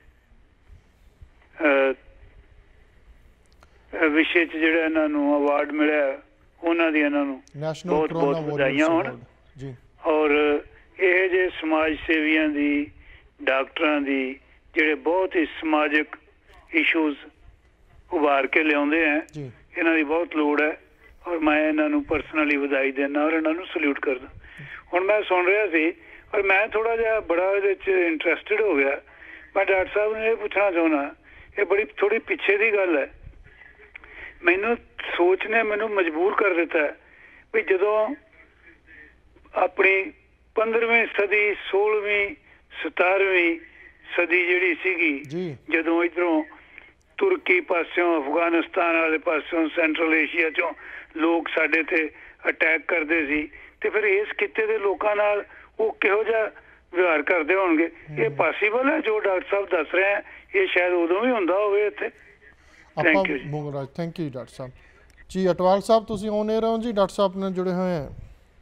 Speaker 5: ਵਿਸ਼ੇ 'ਚ ਜਿਹੜਾ ਇਹਨਾਂ ਨੂੰ ਅਵਾਰਡ ਮਿਲਿਆ ਉਹਨਾਂ ਦੀ ਇਹਨਾਂ ਨੂੰ ਬਹੁਤ ਬਹੁਤ ਵਧਾਈਆਂ ਹੋਣ। ਔਰ ਇਹ ਜਿਹੇ ਸਮਾਜ ਸੇਵੀਆਂ ਦੀ, ਡਾਕਟਰਾਂ ਦੀ ਜਿਹੜੇ ਬਹੁਤ ਹੀ ਸਮਾਜਿਕ ਇਸ਼ੂਜ਼ ਉਭਾਰ ਕੇ ਲਿਆਉਂਦੇ ਹੈ, ਇਹਨਾਂ ਦੀ ਬਹੁਤ ਲੋੜ ਹੈ। ਔਰ ਮੈਂ ਇਹਨਾਂ ਨੂੰ ਪਰਸਨਲੀ ਵਧਾਈ ਦਿੰਦਾ ਔਰ ਇਹਨਾਂ ਨੂੰ ਸਲੂਟ ਕਰਦਾ। ਹੁਣ ਮੈਂ ਸੁਣ ਰਿਹਾ ਸੀ ਔਰ ਮੈਂ ਥੋੜ੍ਹਾ ਜਿਹਾ ਬੜਾ ਇਹਦੇ 'ਚ ਇੰਟਰਸਟਿਡ ਹੋ ਗਿਆ। ਮੈਂ ਡਾਕਟਰ ਸਾਹਿਬ ਨੂੰ ਇਹ ਪੁੱਛਣਾ ਚਾਹੁੰਦਾ, ਇਹ ਬੜੀ ਥੋੜ੍ਹੀ ਪਿੱਛੇ ਦੀ ਗੱਲ ਹੈ, ਮੈਨੂੰ ਸੋਚ ਨੇ ਮੈਨੂੰ ਮਜਬੂਰ ਕਰ ਦਿੱਤਾ ਵੀ ਜਦੋਂ ਆਪਣੀ 15ਵੀਂ ਸਦੀ 16ਵੀਂ 17ਵੀਂ ਸਦੀ ਜਿਹੜੀ ਸੀਗੀ, ਜਦੋਂ ਇੱਧਰੋਂ ਤੁਰਕੀ ਪਾਸਿਓਂ, ਅਫਗਾਨਿਸਤਾਨ ਵਾਲੇ ਪਾਸਿਓਂ, ਸੈਂਟਰਲ ਏਸ਼ੀਆ 'ਚੋਂ ਲੋਕ ਸਾਡੇ ਤੇ ਅਟੈਕ ਕਰਦੇ ਸੀ ਤੇ ਫਿਰ ਇਸ ਖਿੱਤੇ ਦੇ ਲੋਕਾਂ ਨਾਲ ਉਹ ਕਿਹੋ ਜਿਹਾ ਵਿਵਹਾਰ ਕਰਦੇ ਹੋਣਗੇ। ਇਹ ਪੋਸੀਬਲ ਹੈ ਜੋ ਡਾਕਟਰ ਸਾਹਿਬ ਦੱਸ ਰਹੇ ਹੈ, ਇਹ ਸ਼ਾਇਦ ਉਦੋਂ ਵੀ ਹੁੰਦਾ ਹੋਵੇ ਇੱਥੇ। ਥੈਂਕ ਯੂ ਜੀ।
Speaker 1: ਥੈਂਕ ਯੂ ਡਾਕਟਰ ਸਾਹਿਬ ਜੀ। ਅਟਵਾਲ ਸਾਹਿਬ ਤੁਸੀਂ ਆਉਣੇ ਰਹੋ ਜੀ, ਡਾਕਟਰ ਸਾਹਿਬ ਨਾਲ ਜੁੜੇ ਹੋਏ ਹੈ।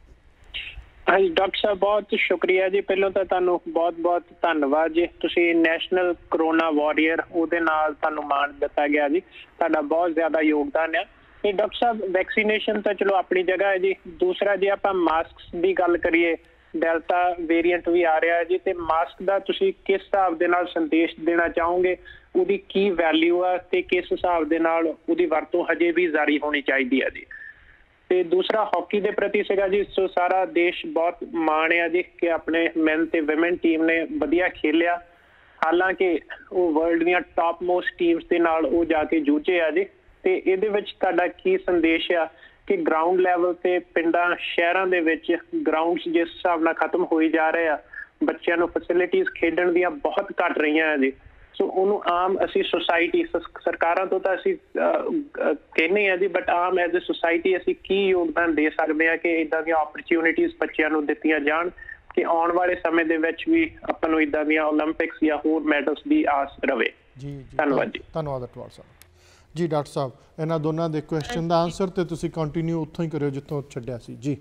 Speaker 6: ਹਾਂਜੀ ਡਾਕਟਰ ਸਾਹਿਬ ਬਹੁਤ ਸ਼ੁਕਰੀਆ ਜੀ। ਪਹਿਲਾਂ ਤਾਂ ਤੁਹਾਨੂੰ ਬਹੁਤ ਬਹੁਤ ਧੰਨਵਾਦ ਜੀ, ਤੁਸੀਂ ਨੈਸ਼ਨਲ ਕਰੋਨਾ ਵਾਰੀਅਰ ਉਹਦੇ ਨਾਲ ਤੁਹਾਨੂੰ ਮਾਣ ਦਿੱਤਾ ਗਿਆ ਜੀ, ਤੁਹਾਡਾ ਬਹੁਤ ਜ਼ਿਆਦਾ ਯੋਗਦਾਨ ਹੈ। ਤੇ ਡਾਕਟਰ ਸਾਹਿਬ ਵੈਕਸੀਨੇਸ਼ਨ ਤਾਂ ਚਲੋ ਆਪਣੀ ਜਗ੍ਹਾ ਹੈ ਜੀ। ਦੂਸਰਾ ਜੇ ਆਪਾਂ ਮਾਸਕਸ ਦੀ ਗੱਲ ਕਰੀਏ, ਡੈਲਟਾ ਵੇਰੀਐਂਟ ਵੀ ਆ ਰਿਹਾ ਜੀ, ਤੇ ਮਾਸਕ ਦਾ ਤੁਸੀਂ ਕਿਸ ਹਿਸਾਬ ਦੇ ਨਾਲ ਸੰਦੇਸ਼ ਦੇਣਾ ਚਾਹੋਗੇ, ਉਹਦੀ ਕੀ ਵੈਲਿਊ ਆ ਤੇ ਕਿਸ ਹਿਸਾਬ ਦੇ ਨਾਲ ਉਹਦੀ ਵਰਤੋਂ ਹਜੇ ਵੀ ਜਾਰੀ ਹੋਣੀ ਚਾਹੀਦੀ ਹੈ ਜੀ। ਤੇ ਦੂਸਰਾ ਹਾਕੀ ਦੇ ਪ੍ਰਤੀ ਸੀਗਾ ਜੀ, ਸੋ ਸਾਰਾ ਦੇਸ਼ ਬਹੁਤ ਮਾਣ ਆ ਜੀ ਕਿ ਆਪਣੇ ਮੈਨ ਤੇ ਵਿਮਨ ਟੀਮ ਨੇ ਵਧੀਆ ਖੇਲਿਆ, ਹਾਲਾਂਕਿ ਉਹ ਵਰਲਡ ਦੀਆਂ ਟਾਪ ਮੋਸਟ ਟੀਮਸ ਦੇ ਨਾਲ ਉਹ ਜਾ ਕੇ ਜੂਝੇ ਆ ਜੀ। ਤੇ ਇਹਦੇ ਵਿੱਚ ਤੁਹਾਡਾ ਕੀ ਸੰਦੇਸ਼ ਆ ਕਿ ਗਰਾਊਂਡ ਲੈਵਲ ਤੇ ਪਿੰਡਾਂ ਸ਼ਹਿਰਾਂ ਦੇ ਵਿੱਚ ਗਰਾਊਂਡਸ ਜਿਸ ਹਿਸਾਬ ਨਾਲ ਖਤਮ ਹੋਈ ਜਾ ਰਹੇ ਆ, ਬੱਚਿਆਂ ਨੂੰ ਫੈਸਿਲਿਟੀਜ਼ ਖੇਡਣ ਦੀਆਂ ਬਹੁਤ ਘੱਟ ਰਹੀਆਂ ਆ ਜੀ। ਸੋ ਉਹਨੂੰ ਆਮ ਅਸੀਂ ਸੁਸਾਇਟੀ, ਸਰਕਾਰਾਂ ਤੋਂ ਤਾਂ ਅਸੀਂ ਕਹਿੰਦੇ ਹਾਂ ਜੀ, but um as a society ਅਸੀਂ ਕੀ ਯੋਗਦਾਨ ਦੇ ਸਕਦੇ ਹਾਂ ਕਿ ਇੱਦਾਂ ਦੀਆਂ ਓਪਰਚੁਨਿਟੀਜ਼ ਬੱਚਿਆਂ ਨੂੰ ਦਿੱਤੀਆਂ ਜਾਣ ਕਿ ਆਉਣ ਵਾਲੇ ਸਮੇਂ ਦੇ ਵਿੱਚ ਵੀ ਆਪਾਂ ਨੂੰ ਇੱਦਾਂ ਦੀਆਂ ਓਲੰਪਿਕਸ ਜਾਂ ਹੋਰ ਮੈਡਲਸ ਦੀ ਆਸ ਰਵੇ।
Speaker 1: ਜੀ
Speaker 6: ਧੰਨਵਾਦ ਜੀ।
Speaker 1: ਧੰਨਵਾਦ ਅਟਵਾਲ ਸਾਹਿਬ। ਜੀ ਡਾਕਟਰ ਸਾਹਿਬ, ਇਹਨਾਂ ਦੋਨਾਂ ਦੇ ਕੁਐਸਚਨ ਦਾ ਆਨਸਰ ਤੇ ਤੁਸੀਂ ਕੰਟੀਨਿਊ ਉੱਥੋਂ ਹੀ ਕਰਿਓ ਜਿੱਥੋਂ ਛੱਡਿਆ ਸੀ। ਜੀ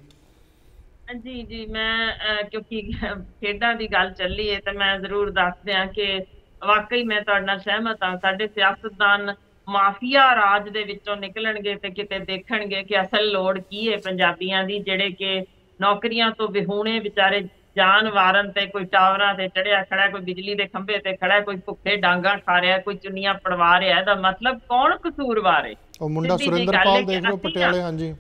Speaker 2: ਜੀ ਮੈਂ ਕਿਉਂਕਿ ਖੇਡਾਂ ਦੀ ਗੱਲ ਚੱਲੀ ਹੈ ਤਾਂ ਮੈਂ ਜ਼ਰੂਰ ਦੱਸ ਦਿਆਂ ਕਿ ਵਾਕਈ ਮੈਂ ਤੁਹਾਡੇ ਨਾਲ ਸਹਿਮਤ ਹਾਂ। ਸਾਡੇ ਸਿਆਸਤਦਾਨ ਮਾਫੀਆ ਰਾਜ ਦੇ ਵਿੱਚੋਂ ਨਿਕਲਣਗੇ ਤੇ ਕਿਤੇ ਦੇਖਣਗੇ ਕਿ ਅਸਲ ਲੋੜ ਕੀ ਹੈ ਪੰਜਾਬੀਆਂ ਦੀ, ਜਿਹੜੇ ਕਿ ਨੌਕਰੀਆਂ ਤੋਂ ਵਿਹੂਣੇ ਵਿਚਾਰੇ ਜਾਨ ਵਾਰਨ ਤੇ ਕੋਈ ਟਾਵਰਾਂ ਤੇ ਚੜਿਆ ਖੜਾ, ਕੋਈ ਬਿਜਲੀ ਦੇ ਖੰਭੇ ਤੇ ਖੜਾ, ਕੋਈ ਭੁੱਖੇ ਡਾਂਗਾ ਖਾ ਰਿਹਾ, ਕੋਈ ਚੁੰਨੀਆਂ ਪੜਵਾ ਰਿਹਾ। ਇਹਦਾ ਮਤਲਬ ਕੌਣ ਕਸੂਰਵਾਰ ਹੈ?
Speaker 1: ਉਹ ਮੁੰਡਾ ਸੁਰਿੰਦਰਪਾਲ ਦੇਖ ਲਓ ਪਟਿਆਲੇ। ਹਾਂਜੀ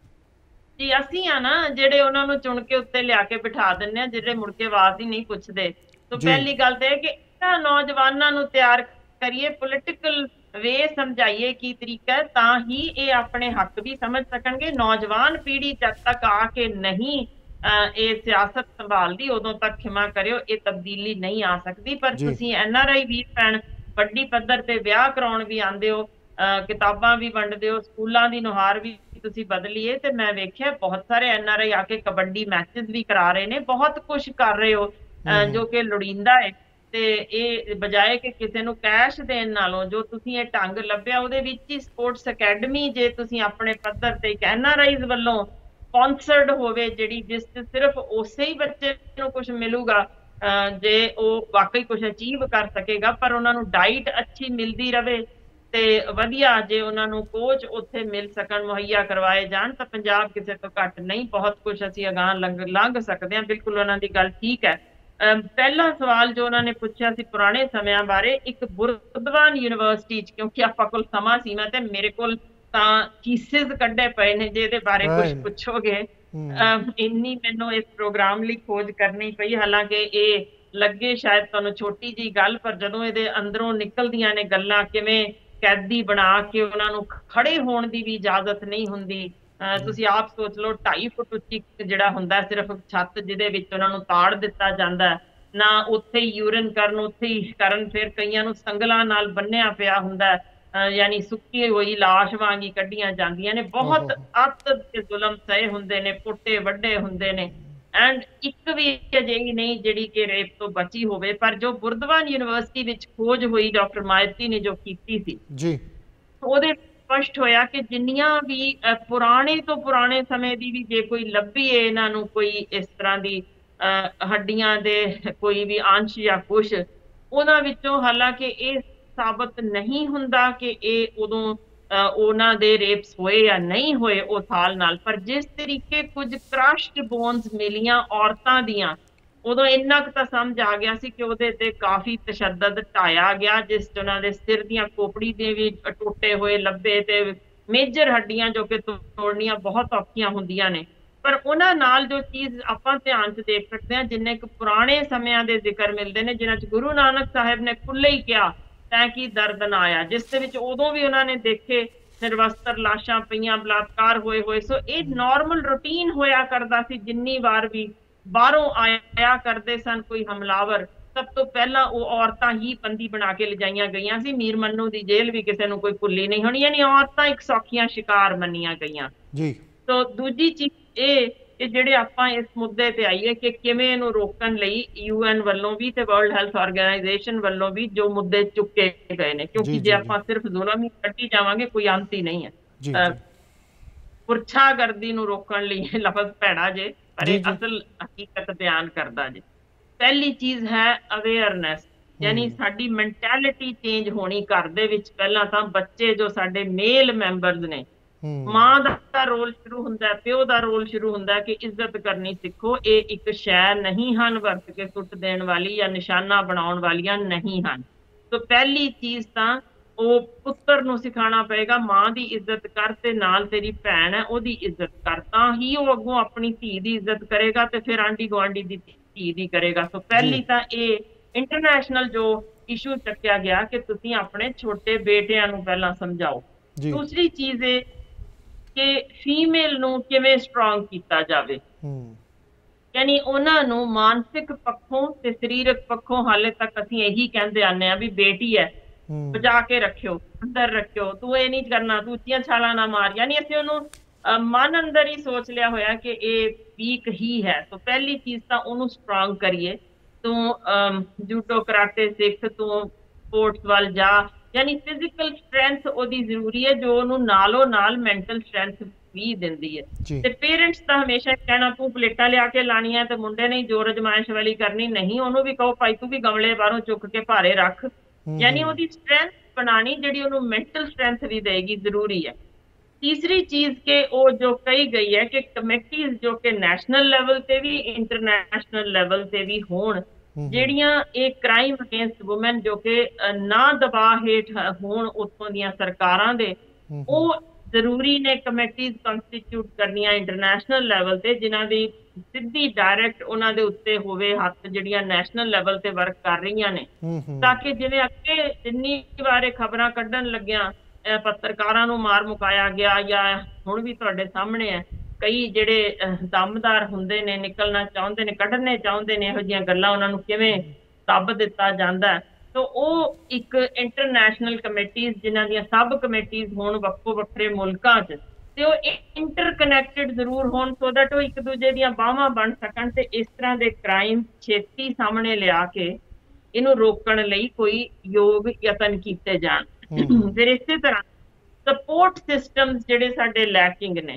Speaker 2: ਜੀ ਅਸੀਂ ਆ ਨਾ ਜਿਹੜੇ ਉਹਨਾਂ ਨੂੰ ਚੁਣ ਕੇ ਉੱਤੇ ਲਿਆ ਕੇ ਬਿਠਾ ਦਿੰਦੇ ਆ, ਜਿਹੜੇ ਮੁੜ ਕੇ ਆਵਾਜ਼ ਹੀ ਨਹੀਂ ਪੁੱਛਦੇ। ਤਾਂ ਪਹਿਲੀ ਗੱਲ ਤੇ ਇਹ ਕਿ ਇਹਨਾਂ ਨੌਜਵਾਨਾਂ ਨੂੰ ਤਿਆਰ ਕਰੀਏ, ਪੋਲੀਟੀਕਲ ਵੇ ਸਮਝਾਈਏ ਕੀ ਤਰੀਕਾ ਹੈ, ਤਾਂ ਹੀ ਇਹ ਆਪਣੇ ਹੱਕ ਵੀ ਸਮਝ ਸਕਣਗੇ। ਨੌਜਵਾਨ ਪੀੜ੍ਹੀ ਜਦ ਤੱਕ ਆ ਕੇ ਨਹੀਂ ਇਹ ਸਿਆਸਤ ਸੰਭਾਲਦੀ, ਉਦੋਂ ਤੱਕ ਖਿਮਾ ਕਰਿਓ ਇਹ ਤਬਦੀਲੀ ਨਹੀਂ ਆ ਸਕਦੀ। ਪਰ ਤੁਸੀਂ NRI ਵੀਰ ਭੈਣ ਵੱਡੀ ਪੱਧਰ ਤੇ ਵਿਆਹ ਕਰਾਉਣ ਵੀ ਆਉਂਦੇ ਹੋ, ਕਿਤਾਬਾਂ ਵੀ ਵੰਡਦੇ ਹੋ, ਸਕੂਲਾਂ ਦੀ ਨੁਹਾਰ ਵੀ ਤੁਸੀਂ ਬਦਲੀਏ। ਤੇ ਮੈਂ ਵੇਖਿਆ ਬਹੁਤ ਸਾਰੇ NRI ਆ ਕੇ ਕਬੱਡੀ ਮੈਚਸ ਵੀ ਕਰਾ ਰਹੇ ਨੇ, ਬਹੁਤ ਕੁਛ ਕਰ ਰਹੇ ਹੋ ਜੋ ਕਿ ਲੋੜੀਂਦਾ ਹੈ। ਤੇ ਇਹ ਬਜਾਏ ਕਿ ਕਿਸੇ ਨੂੰ ਕੈਸ਼ ਦੇਣ ਨਾਲੋਂ ਜੋ ਤੁਸੀਂ ਇਹ ਢੰਗ ਲੱਭਿਆ ਉਹਦੇ ਵਿੱਚ ਹੀ ਸਪੋਰਟਸ ਅਕੈਡਮੀ ਜੇ ਤੁਸੀਂ ਆਪਣੇ ਪੱਧਰ ਤੇ ਇੱਕ NRIs ਵੱਲੋਂ ਸਪਾਂਸਰਡ ਹੋਵੇ, ਜਿਹੜੀ ਜਿਸ ਤੇ ਸਿਰਫ ਉਸੇ ਹੀ ਬੱਚੇ ਨੂੰ ਕੁਝ ਮਿਲੂਗਾ ਜੇ ਉਹ ਵਾਕਈ ਕੁਝ ਅਚੀਵ ਕਰ ਸਕੇਗਾ, ਪਰ ਉਹਨਾਂ ਨੂੰ ਡਾਈਟ ਅੱਛੀ ਮਿਲਦੀ ਰਵੇ ਤੇ ਵਧੀਆ ਜੇ ਉਹਨਾਂ ਨੂੰ ਕੋਚ ਉੱਥੇ ਮਿਲ ਸਕਣ, ਮੁਹੱਈਆ ਕਰਵਾਏ ਜਾਣ, ਤਾਂ ਪੰਜਾਬ ਕਿਸੇ ਤੋਂ ਘੱਟ ਨਹੀਂ। ਬਹੁਤ ਕੁਝ ਅਸੀਂ ਅਗਾਂਹ ਲੰਘ ਸਕਦੇ ਹਾਂ। ਬਿਲਕੁਲ ਉਹਨਾਂ ਦੀ ਗੱਲ ਠੀਕ ਹੈ। ਪਹਿਲਾ ਸਵਾਲ ਜੋ ਉਹਨਾਂ ਨੇ ਪੁੱਛਿਆ ਸੀ ਪੁਰਾਣੇ ਸਮਿਆਂ ਬਾਰੇ, ਇੱਕ ਬੁਰਦਵਾਨ ਯੂਨੀਵਰਸਿਟੀ 'ਚ, ਕਿਉਂਕਿ ਆਪਾਂ ਕੋਲ ਸਮਾਂ ਸੀਮਤ ਹੈ, ਮੇਰੇ ਕੋਲ ਤਾਂ ਥੀਸਿਸ ਕੱਢੇ ਪਏ ਨੇ ਜੇ ਇਹਦੇ ਬਾਰੇ ਕੁਝ ਪੁੱਛੋਗੇ। ਇੰਨੀ ਮੈਨੂੰ ਇਸ ਪ੍ਰੋਗਰਾਮ ਲਈ ਖੋਜ ਕਰਨੀ ਪਈ, ਹਾਲਾਂਕਿ ਇਹ ਲੱਗੇ ਸ਼ਾਇਦ ਤੁਹਾਨੂੰ ਛੋਟੀ ਜਿਹੀ ਗੱਲ, ਪਰ ਜਦੋਂ ਇਹਦੇ ਅੰਦਰੋਂ ਨਿਕਲਦੀਆਂ ਨੇ ਗੱਲਾਂ, ਕਿਵੇਂ ਕੈਦੀ ਬਣਾ ਕੇ ਉਹਨਾਂ ਨੂੰ ਖੜੇ ਹੋਣ ਦੀ ਵੀ ਇਜਾਜ਼ਤ ਨਹੀਂ ਹੁੰਦੀ। ਤੁਸੀਂ ਆਪ ਸੋਚ ਲਓ, 2.5 ਫੁੱਟ ਉੱਚੀ ਜਿਹੜਾ ਹੁੰਦਾ ਸਿਰਫ ਛੱਤ, ਜਿਹਦੇ ਵਿੱਚ ਉਹਨਾਂ ਨੂੰ ਤਾੜ ਦਿੱਤਾ ਜਾਂਦਾ ਨਾ, ਉੱਥੇ ਹੀ ਯੂਰਿਨ ਕਰਨ, ਉੱਥੇ ਹੀ ਕਰਨ, ਫਿਰ ਕਈਆਂ ਨੂੰ ਸੰਗਲਾਂ ਨਾਲ ਬੰਨਿਆ ਪਿਆ ਹੁੰਦਾ, ਯਾਨੀ ਸੁੱਕੀ ਹੋਈ ਲਾਸ਼ ਵਾਂਗ ਹੀ ਕੱਢੀਆਂ ਜਾਂਦੀਆਂ ਨੇ। ਬਹੁਤ ਅੱਤ ਤੇ ਜ਼ੁਲਮ ਸਹੇ ਹੁੰਦੇ ਨੇ, ਪੁੱਟੇ ਵੱਡੇ ਹੁੰਦੇ ਨੇ, ਐਂਡ ਇੱਕ ਵੀ ਅਜਿਹੀ ਨਹੀਂ ਜਿਹੜੀ ਕਿ ਰੇਪ ਤੋਂ ਬਚੀ ਹੋਵੇ। ਪਰ ਜੋ ਬੁਰਦਵਾਨ ਯੂਨੀਵਰਸਿਟੀ ਵਿੱਚ ਖੋਜ ਹੋਈ ਡਾਕਟਰ ਮਾਇਤੀ ਨੇ ਜੋ ਕੀਤੀ ਸੀ ਜੀ, ਉਹਦੇ ਸਪਸ਼ਟ ਹੋਇਆ ਕਿ ਜਿੰਨੀਆਂ ਵੀ ਪੁਰਾਣੇ ਤੋਂ ਪੁਰਾਣੇ ਸਮੇਂ ਦੀ ਵੀ ਜੇ ਕੋਈ ਲੱਭੀ ਹੈ ਇਹਨਾਂ ਨੂੰ ਕੋਈ ਇਸ ਤਰ੍ਹਾਂ ਦੀ ਹੱਡੀਆਂ ਦੇ ਕੋਈ ਵੀ ਅੰਸ਼ ਜਾਂ ਕੁਛ, ਉਹਨਾਂ ਵਿੱਚੋਂ ਹਾਲਾਂਕਿ ਇਹ ਸਾਬਤ ਨਹੀਂ ਹੁੰਦਾ ਕਿ ਇਹ ਉਦੋਂ ਉਹਨਾਂ ਦੇ ਰੇਪਸ ਹੋਏ ਜਾਂ ਨਹੀਂ ਹੋਏ ਉਸ ਹਾਲ ਨਾਲ, ਪਰ ਜਿਸ ਤਰੀਕੇ ਕੁਝ ਕ੍ਰਸ਼ਡ ਬੋਨਸ ਮਿਲੀਆਂ ਔਰਤਾਂ ਦੀਆਂ, ਉਦੋਂ ਇੰਨਾ ਕੁ ਤਾਂ ਸਮਝ ਆ ਗਿਆ ਸੀ ਕਿ ਉਹਦੇ ਤੇ ਕਾਫੀ ਤਸ਼ੱਦਦ ਢਾਇਆ ਗਿਆ, ਜਿਸ 'ਚ ਉਹਨਾਂ ਦੇ ਸਿਰ ਦੀਆਂ ਖੋਪੜੀ ਦੇ ਵੀ ਟੁੱਟੇ ਹੋਏ ਲੱਭੇ ਤੇ ਮੇਜਰ ਹੱਡੀਆਂ ਜੋ ਕਿ ਤੋੜਨੀਆਂ ਬਹੁਤ ਔਖੀਆਂ ਹੁੰਦੀਆਂ ਨੇ। ਪਰ ਉਹਨਾਂ ਨਾਲ ਜੋ ਚੀਜ਼ ਆਪਾਂ ਧਿਆਨ 'ਚ ਦੇਖ ਸਕਦੇ ਹਾਂ, ਜਿੰਨੇ ਕੁ ਪੁਰਾਣੇ ਸਮਿਆਂ ਦੇ ਜ਼ਿਕਰ ਮਿਲਦੇ ਨੇ, ਜਿਨ੍ਹਾਂ 'ਚ ਗੁਰੂ ਨਾਨਕ ਸਾਹਿਬ ਨੇ ਖੁੱਲ੍ਹੇ ਹੀ ਕਿਹਾ ਤੈਂ ਕੀ ਦਰਦ ਨਾ ਆਇਆ, ਜਿਸ ਦੇ ਵਿੱਚ ਉਦੋਂ ਵੀ ਉਹਨਾਂ ਨੇ ਦੇਖੇ ਨਿਰਵਸਤਰ ਲਾਸ਼ਾਂ ਪਈਆਂ, ਬਲਾਤਕਾਰ ਹੋਏ। ਸੋ ਇਹ ਨਾਰਮਲ ਰੂਟੀਨ ਹੋਇਆ ਕਰਦਾ ਸੀ। ਜਿੰਨੀ ਵਾਰ ਵੀ ਬਾਹਰੋਂ ਆਇਆ ਕਰਦੇ ਸਨ ਕੋਈ ਹਮਲਾਵਰ, ਸਭ ਤੋਂ ਪਹਿਲਾਂ ਉਹ ਔਰਤਾਂ ਹੀ ਬੰਦੀ ਬਣਾ ਕੇ ਲਿਜਾਈਆਂ ਗਈਆਂ ਸੀ। ਮੀਰ ਮੰਨੂ ਦੀ ਜੇਲ੍ਹ ਵੀ ਕਿਸੇ ਨੂੰ ਕੋਈ ਭੁੱਲੀ ਨਹੀਂ ਹੋਣੀ, ਯਾਨੀ ਔਰਤਾਂ ਇੱਕ ਸੌਖੀਆਂ ਸ਼ਿਕਾਰ ਮੰਨੀਆਂ ਗਈਆਂ ਜੀ। ਸੋ ਦੂਜੀ ਚੀਜ਼ ਇਹ ਕਿ ਜਿਹੜੇ ਆਪਾਂ ਇਸ ਮੁੱਦੇ ਤੇ ਆਈਏ ਕਿ ਕਿਵੇਂ ਇਹਨੂੰ ਰੋਕਣ ਲਈ UN ਵੱਲੋਂ ਵੀ ਤੇ ਵਰਲਡ ਹੈਲਥ ਆਰਗੇਨਾਈਜੇਸ਼ਨ ਵੱਲੋਂ ਵੀ ਜੋ ਮੁੱਦੇ ਚੁੱਕੇ ਗਏ ਨੇ, ਕਿਉਂਕਿ ਜੇ ਆਪਾਂ ਸਿਰਫ ਜ਼ੁਲਮ ਹੀ ਕੱਢੀ ਜਾਵਾਂਗੇ ਕੋਈ ਅੰਤ ਹੀ ਨਹੀਂ ਹੈ। ਪੁਰਸ਼ਾਗਰਦੀ ਨੂੰ ਰੋਕਣ ਲਈ ਲਫ਼ਜ਼ ਭੈੜਾ ਜੇ, ਪਰ ਇਹ ਅਸਲ ਹਕੀਕਤ ਬਿਆਨ ਕਰਦਾ ਜੇ। ਪਹਿਲੀ ਚੀਜ਼ ਹੈ ਅਵੇਅਰਨੈਸ, ਯਾਨੀ ਸਾਡੀ ਮੈਂਟੈਲਿਟੀ ਚੇਂਜ ਹੋਣੀ ਘਰ ਦੇ ਵਿੱਚ। ਪਹਿਲਾਂ ਤਾਂ ਬੱਚੇ ਜੋ ਸਾਡੇ ਮੇਲ ਮੈਂਬਰਸ ਨੇ, ਮਾਂ ਦਾ ਰੋਲ ਸ਼ੁਰੂ ਹੁੰਦਾ, ਪਿਓ ਦਾ ਰੋਲ ਸ਼ੁਰੂ ਹੁੰਦਾ ਕਿ ਇੱਜ਼ਤ ਕਰਨੀ ਸਿੱਖੋ। ਇਹ ਇੱਕ ਸ਼ੈ ਨਹੀਂ ਹਨ ਵਰਤ ਕੇ ਸੁੱਟ ਦੇਣ ਵਾਲੀ ਜਾਂ ਨਿਸ਼ਾਨਾ ਬਣਾਉਣ ਵਾਲੀਆਂ ਨਹੀਂ ਹਨ। ਸੋ ਪਹਿਲੀ ਚੀਜ਼ ਤਾਂ ਉਹ ਪੁੱਤਰ ਨੂੰ ਸਿਖਾਉਣਾ ਪਏਗਾ, ਮਾਂ ਦੀ ਇੱਜ਼ਤ ਕਰ ਤੇ ਨਾਲ ਤੇਰੀ ਭੈਣ ਹੈ ਉਹਦੀ ਇੱਜ਼ਤ ਕਰ, ਤਾਂ ਹੀ ਉਹ ਅੱਗੋਂ ਆਪਣੀ ਧੀ ਦੀ ਇੱਜ਼ਤ ਕਰੇਗਾ ਤੇ ਫਿਰ ਆਂਢੀ ਗੁਆਂਢੀ ਦੀ ਧੀ ਦੀ ਕਰੇਗਾ। ਸੋ ਪਹਿਲੀ ਤਾਂ ਇਹ ਇੰਟਰਨੈਸ਼ਨਲ ਜੋ ਇਸ਼ੂ ਚੱਕਿਆ ਗਿਆ ਕਿ ਤੁਸੀਂ ਆਪਣੇ ਛੋਟੇ ਬੇਟਿਆਂ ਨੂੰ ਪਹਿਲਾਂ ਸਮਝਾਓ। ਦੂਸਰੀ ਚੀਜ਼ ਇਹ ਕਿ ਫੀਮੇਲ ਨੂੰ ਕਿਵੇਂ ਸਟਰੋਂਗ ਕੀਤਾ ਜਾਵੇ। ਯਾਨੀ ਉਹਨਾਂ ਨੂੰ ਮਾਨਸਿਕ ਪੱਖੋਂ ਤੇ ਸਰੀਰਕ ਪੱਖੋਂ ਹਾਲੇ ਤੱਕ ਅਸੀਂ ਇਹੀ ਕਹਿੰਦੇ ਆਨੇ ਆ ਵੀ ਬੇਟੀ ਹੈ, ਬਚਾ ਕੇ ਰੱਖਿਓ, ਅੰਦਰ ਰੱਖਿਓ, ਤੂੰ ਇਹ ਨਹੀਂ ਕਰਨਾ, ਤੂੰ ਉੱਚੀਆਂ ਛਾਲਾਂ ਨਾ ਮਾਰ। ਯਾਨੀ ਅਸੀਂ ਉਹਨੂੰ ਮਨ ਅੰਦਰ ਹੀ ਸੋਚ ਲਿਆ ਹੋਇਆ ਕਿ ਇਹ ਵੀਕ ਹੀ ਹੈ। ਤਾਂ ਪਹਿਲੀ ਚੀਜ਼ ਤਾਂ ਉਹਨੂੰ ਸਟਰੋਂਗ ਕਰੀਏ। ਤੂੰ ਜੂਡੋ ਕਰਾਟੇ ਸਿੱਖ, ਤੂੰ ਸਪੋਰਟਸ ਵੱਲ ਜਾ। ਯਾਨੀ ਫਿਜ਼ੀਕਲ ਸਟਰੈਂਥ ਉਹਦੀ ਜ਼ਰੂਰੀ ਹੈ, ਜੋ ਉਹਨੂੰ ਨਾਲੋਂ ਨਾਲ ਮੈਂਟਲ ਸਟਰੈਂਥ ਵੀ ਦਿੰਦੀ ਹੈ। ਤੇ ਪੇਰੈਂਟਸ ਤਾਂ ਹਮੇਸ਼ਾ ਕਹਿਣਾ ਤੂੰ ਪਲੇਟਾਂ ਲਿਆ ਕੇ ਲਾਣੀਆਂ ਤੇ ਮੁੰਡੇ ਨੇ ਜ਼ੋਰ ਅਜਮਾਇਸ਼ ਵਾਲੀ ਕਰਨੀ, ਨਹੀਂ, ਉਹਨੂੰ ਵੀ ਕਹੋ ਭਾਈ ਤੂੰ ਵੀ ਗਮਲੇ ਬਾਹਰੋਂ ਚੁੱਕ ਕੇ ਭਾਰੇ ਰੱਖ। ਯਾਨੀ ਉਹਦੀ ਸਟਰੈਂਥ ਬਣਾਣੀ ਜਿਹੜੀ ਉਹਨੂੰ ਮੈਂਟਲ ਸਟਰੈਂਥ ਵੀ ਦੇਗੀ, ਜ਼ਰੂਰੀ ਹੈ। ਤੀਸਰੀ ਚੀਜ਼ ਕਿ ਉਹ ਜੋ ਕਹੀ ਗਈ ਹੈ ਕਿ ਕਮੇਟੀਜ਼ ਜੋ ਕਿ ਨੈਸ਼ਨਲ ਲੈਵਲ ਤੇ ਵੀ ਇੰਟਰਨੈਸ਼ਨਲ ਲੈਵਲ ਤੇ ਵੀ ਹੋਣ, ਜਿਹੜੀਆਂ ਇਹ ਕ੍ਰਾਈਮ ਅਗੇਂਸਟ ਵੂਮਨ ਜੋ ਕਿ ਨਾ ਦਬਾਅ ਹੇਠ ਹੋਣ ਉੱਥੋਂ ਦੀਆਂ ਸਰਕਾਰਾਂ ਦੇ, ਉਹ ਜ਼ਰੂਰੀ ਨੇ ਕਮੇਟੀਜ਼ ਕੰਸਟੀਟਿਊਟ ਕਰਨੀਆਂ ਇੰਟਰਨੈਸ਼ਨਲ ਲੈਵਲ ਤੇ, ਜਿਨ੍ਹਾਂ ਦੀ ਸਿੱਧੀ ਡਾਇਰੈਕਟ ਉਹਨਾਂ ਦੇ ਉੱਤੇ ਹੋਵੇ ਹੱਥ, ਜਿਹੜੀਆਂ ਨੈਸ਼ਨਲ ਲੈਵਲ ਤੇ ਵਰਕ ਕਰ ਰਹੀਆਂ ਨੇ, ਤਾਂ ਕਿ ਜਿਵੇਂ ਅੱਗੇ ਜਿੰਨੀ ਵਾਰੇ ਖਬਰਾਂ ਕੱਢਣ ਲੱਗਿਆ ਪੱਤਰਕਾਰਾਂ ਨੂੰ ਮਾਰ ਮੁਕਾਇਆ ਗਿਆ, ਜਾਂ ਹੁਣ ਵੀ ਤੁਹਾਡੇ ਸਾਹਮਣੇ ਹੈ ਕਈ ਜਿਹੜੇ ਦਮਦਾਰ ਹੁੰਦੇ ਨੇ, ਨਿਕਲਣਾ ਚਾਹੁੰਦੇ ਨੇ, ਕੱਢਣੇ ਚਾਹੁੰਦੇ ਨੇ, ਇਹੋ ਜਿਹੀਆਂ ਗੱਲਾਂ ਉਹਨਾਂ ਨੂੰ ਕਿਵੇਂ ਦੱਬ ਦਿੱਤਾ ਜਾਂਦਾ। ਤਾਂ ਉਹ ਇੱਕ ਇੰਟਰਨੈਸ਼ਨਲ ਕਮੇਟੀਜ਼ ਜਿਨ੍ਹਾਂ ਦੀਆਂ ਸਬ ਕਮੇਟੀਜ਼ ਹੋਣ ਵੱਖੋ ਵੱਖਰੇ ਮੁਲਕਾਂ 'ਚ, ਤੇ ਉਹ ਇੰਟਰਕਨੈਕਟਡ ਜ਼ਰੂਰ ਹੋਣ, ਸੋ ਦੈਟ ਉਹ ਇੱਕ ਦੂਜੇ ਦੀਆਂ ਬਾਹਾਂ ਬਣ ਸਕਣ ਤੇ ਇਸ ਤਰ੍ਹਾਂ ਦੇ ਕ੍ਰਾਈਮ ਛੇਤੀ ਸਾਹਮਣੇ ਲਿਆ ਕੇ ਇਹਨੂੰ ਰੋਕਣ ਲਈ ਕੋਈ ਯੋਗ ਯਤਨ ਕੀਤੇ ਜਾਣ। ਫਿਰ ਇਸੇ ਤਰ੍ਹਾਂ ਸਪੋਰਟ ਸਿਸਟਮਸ ਜਿਹੜੇ ਸਾਡੇ ਲੈਕਿੰਗ ਨੇ,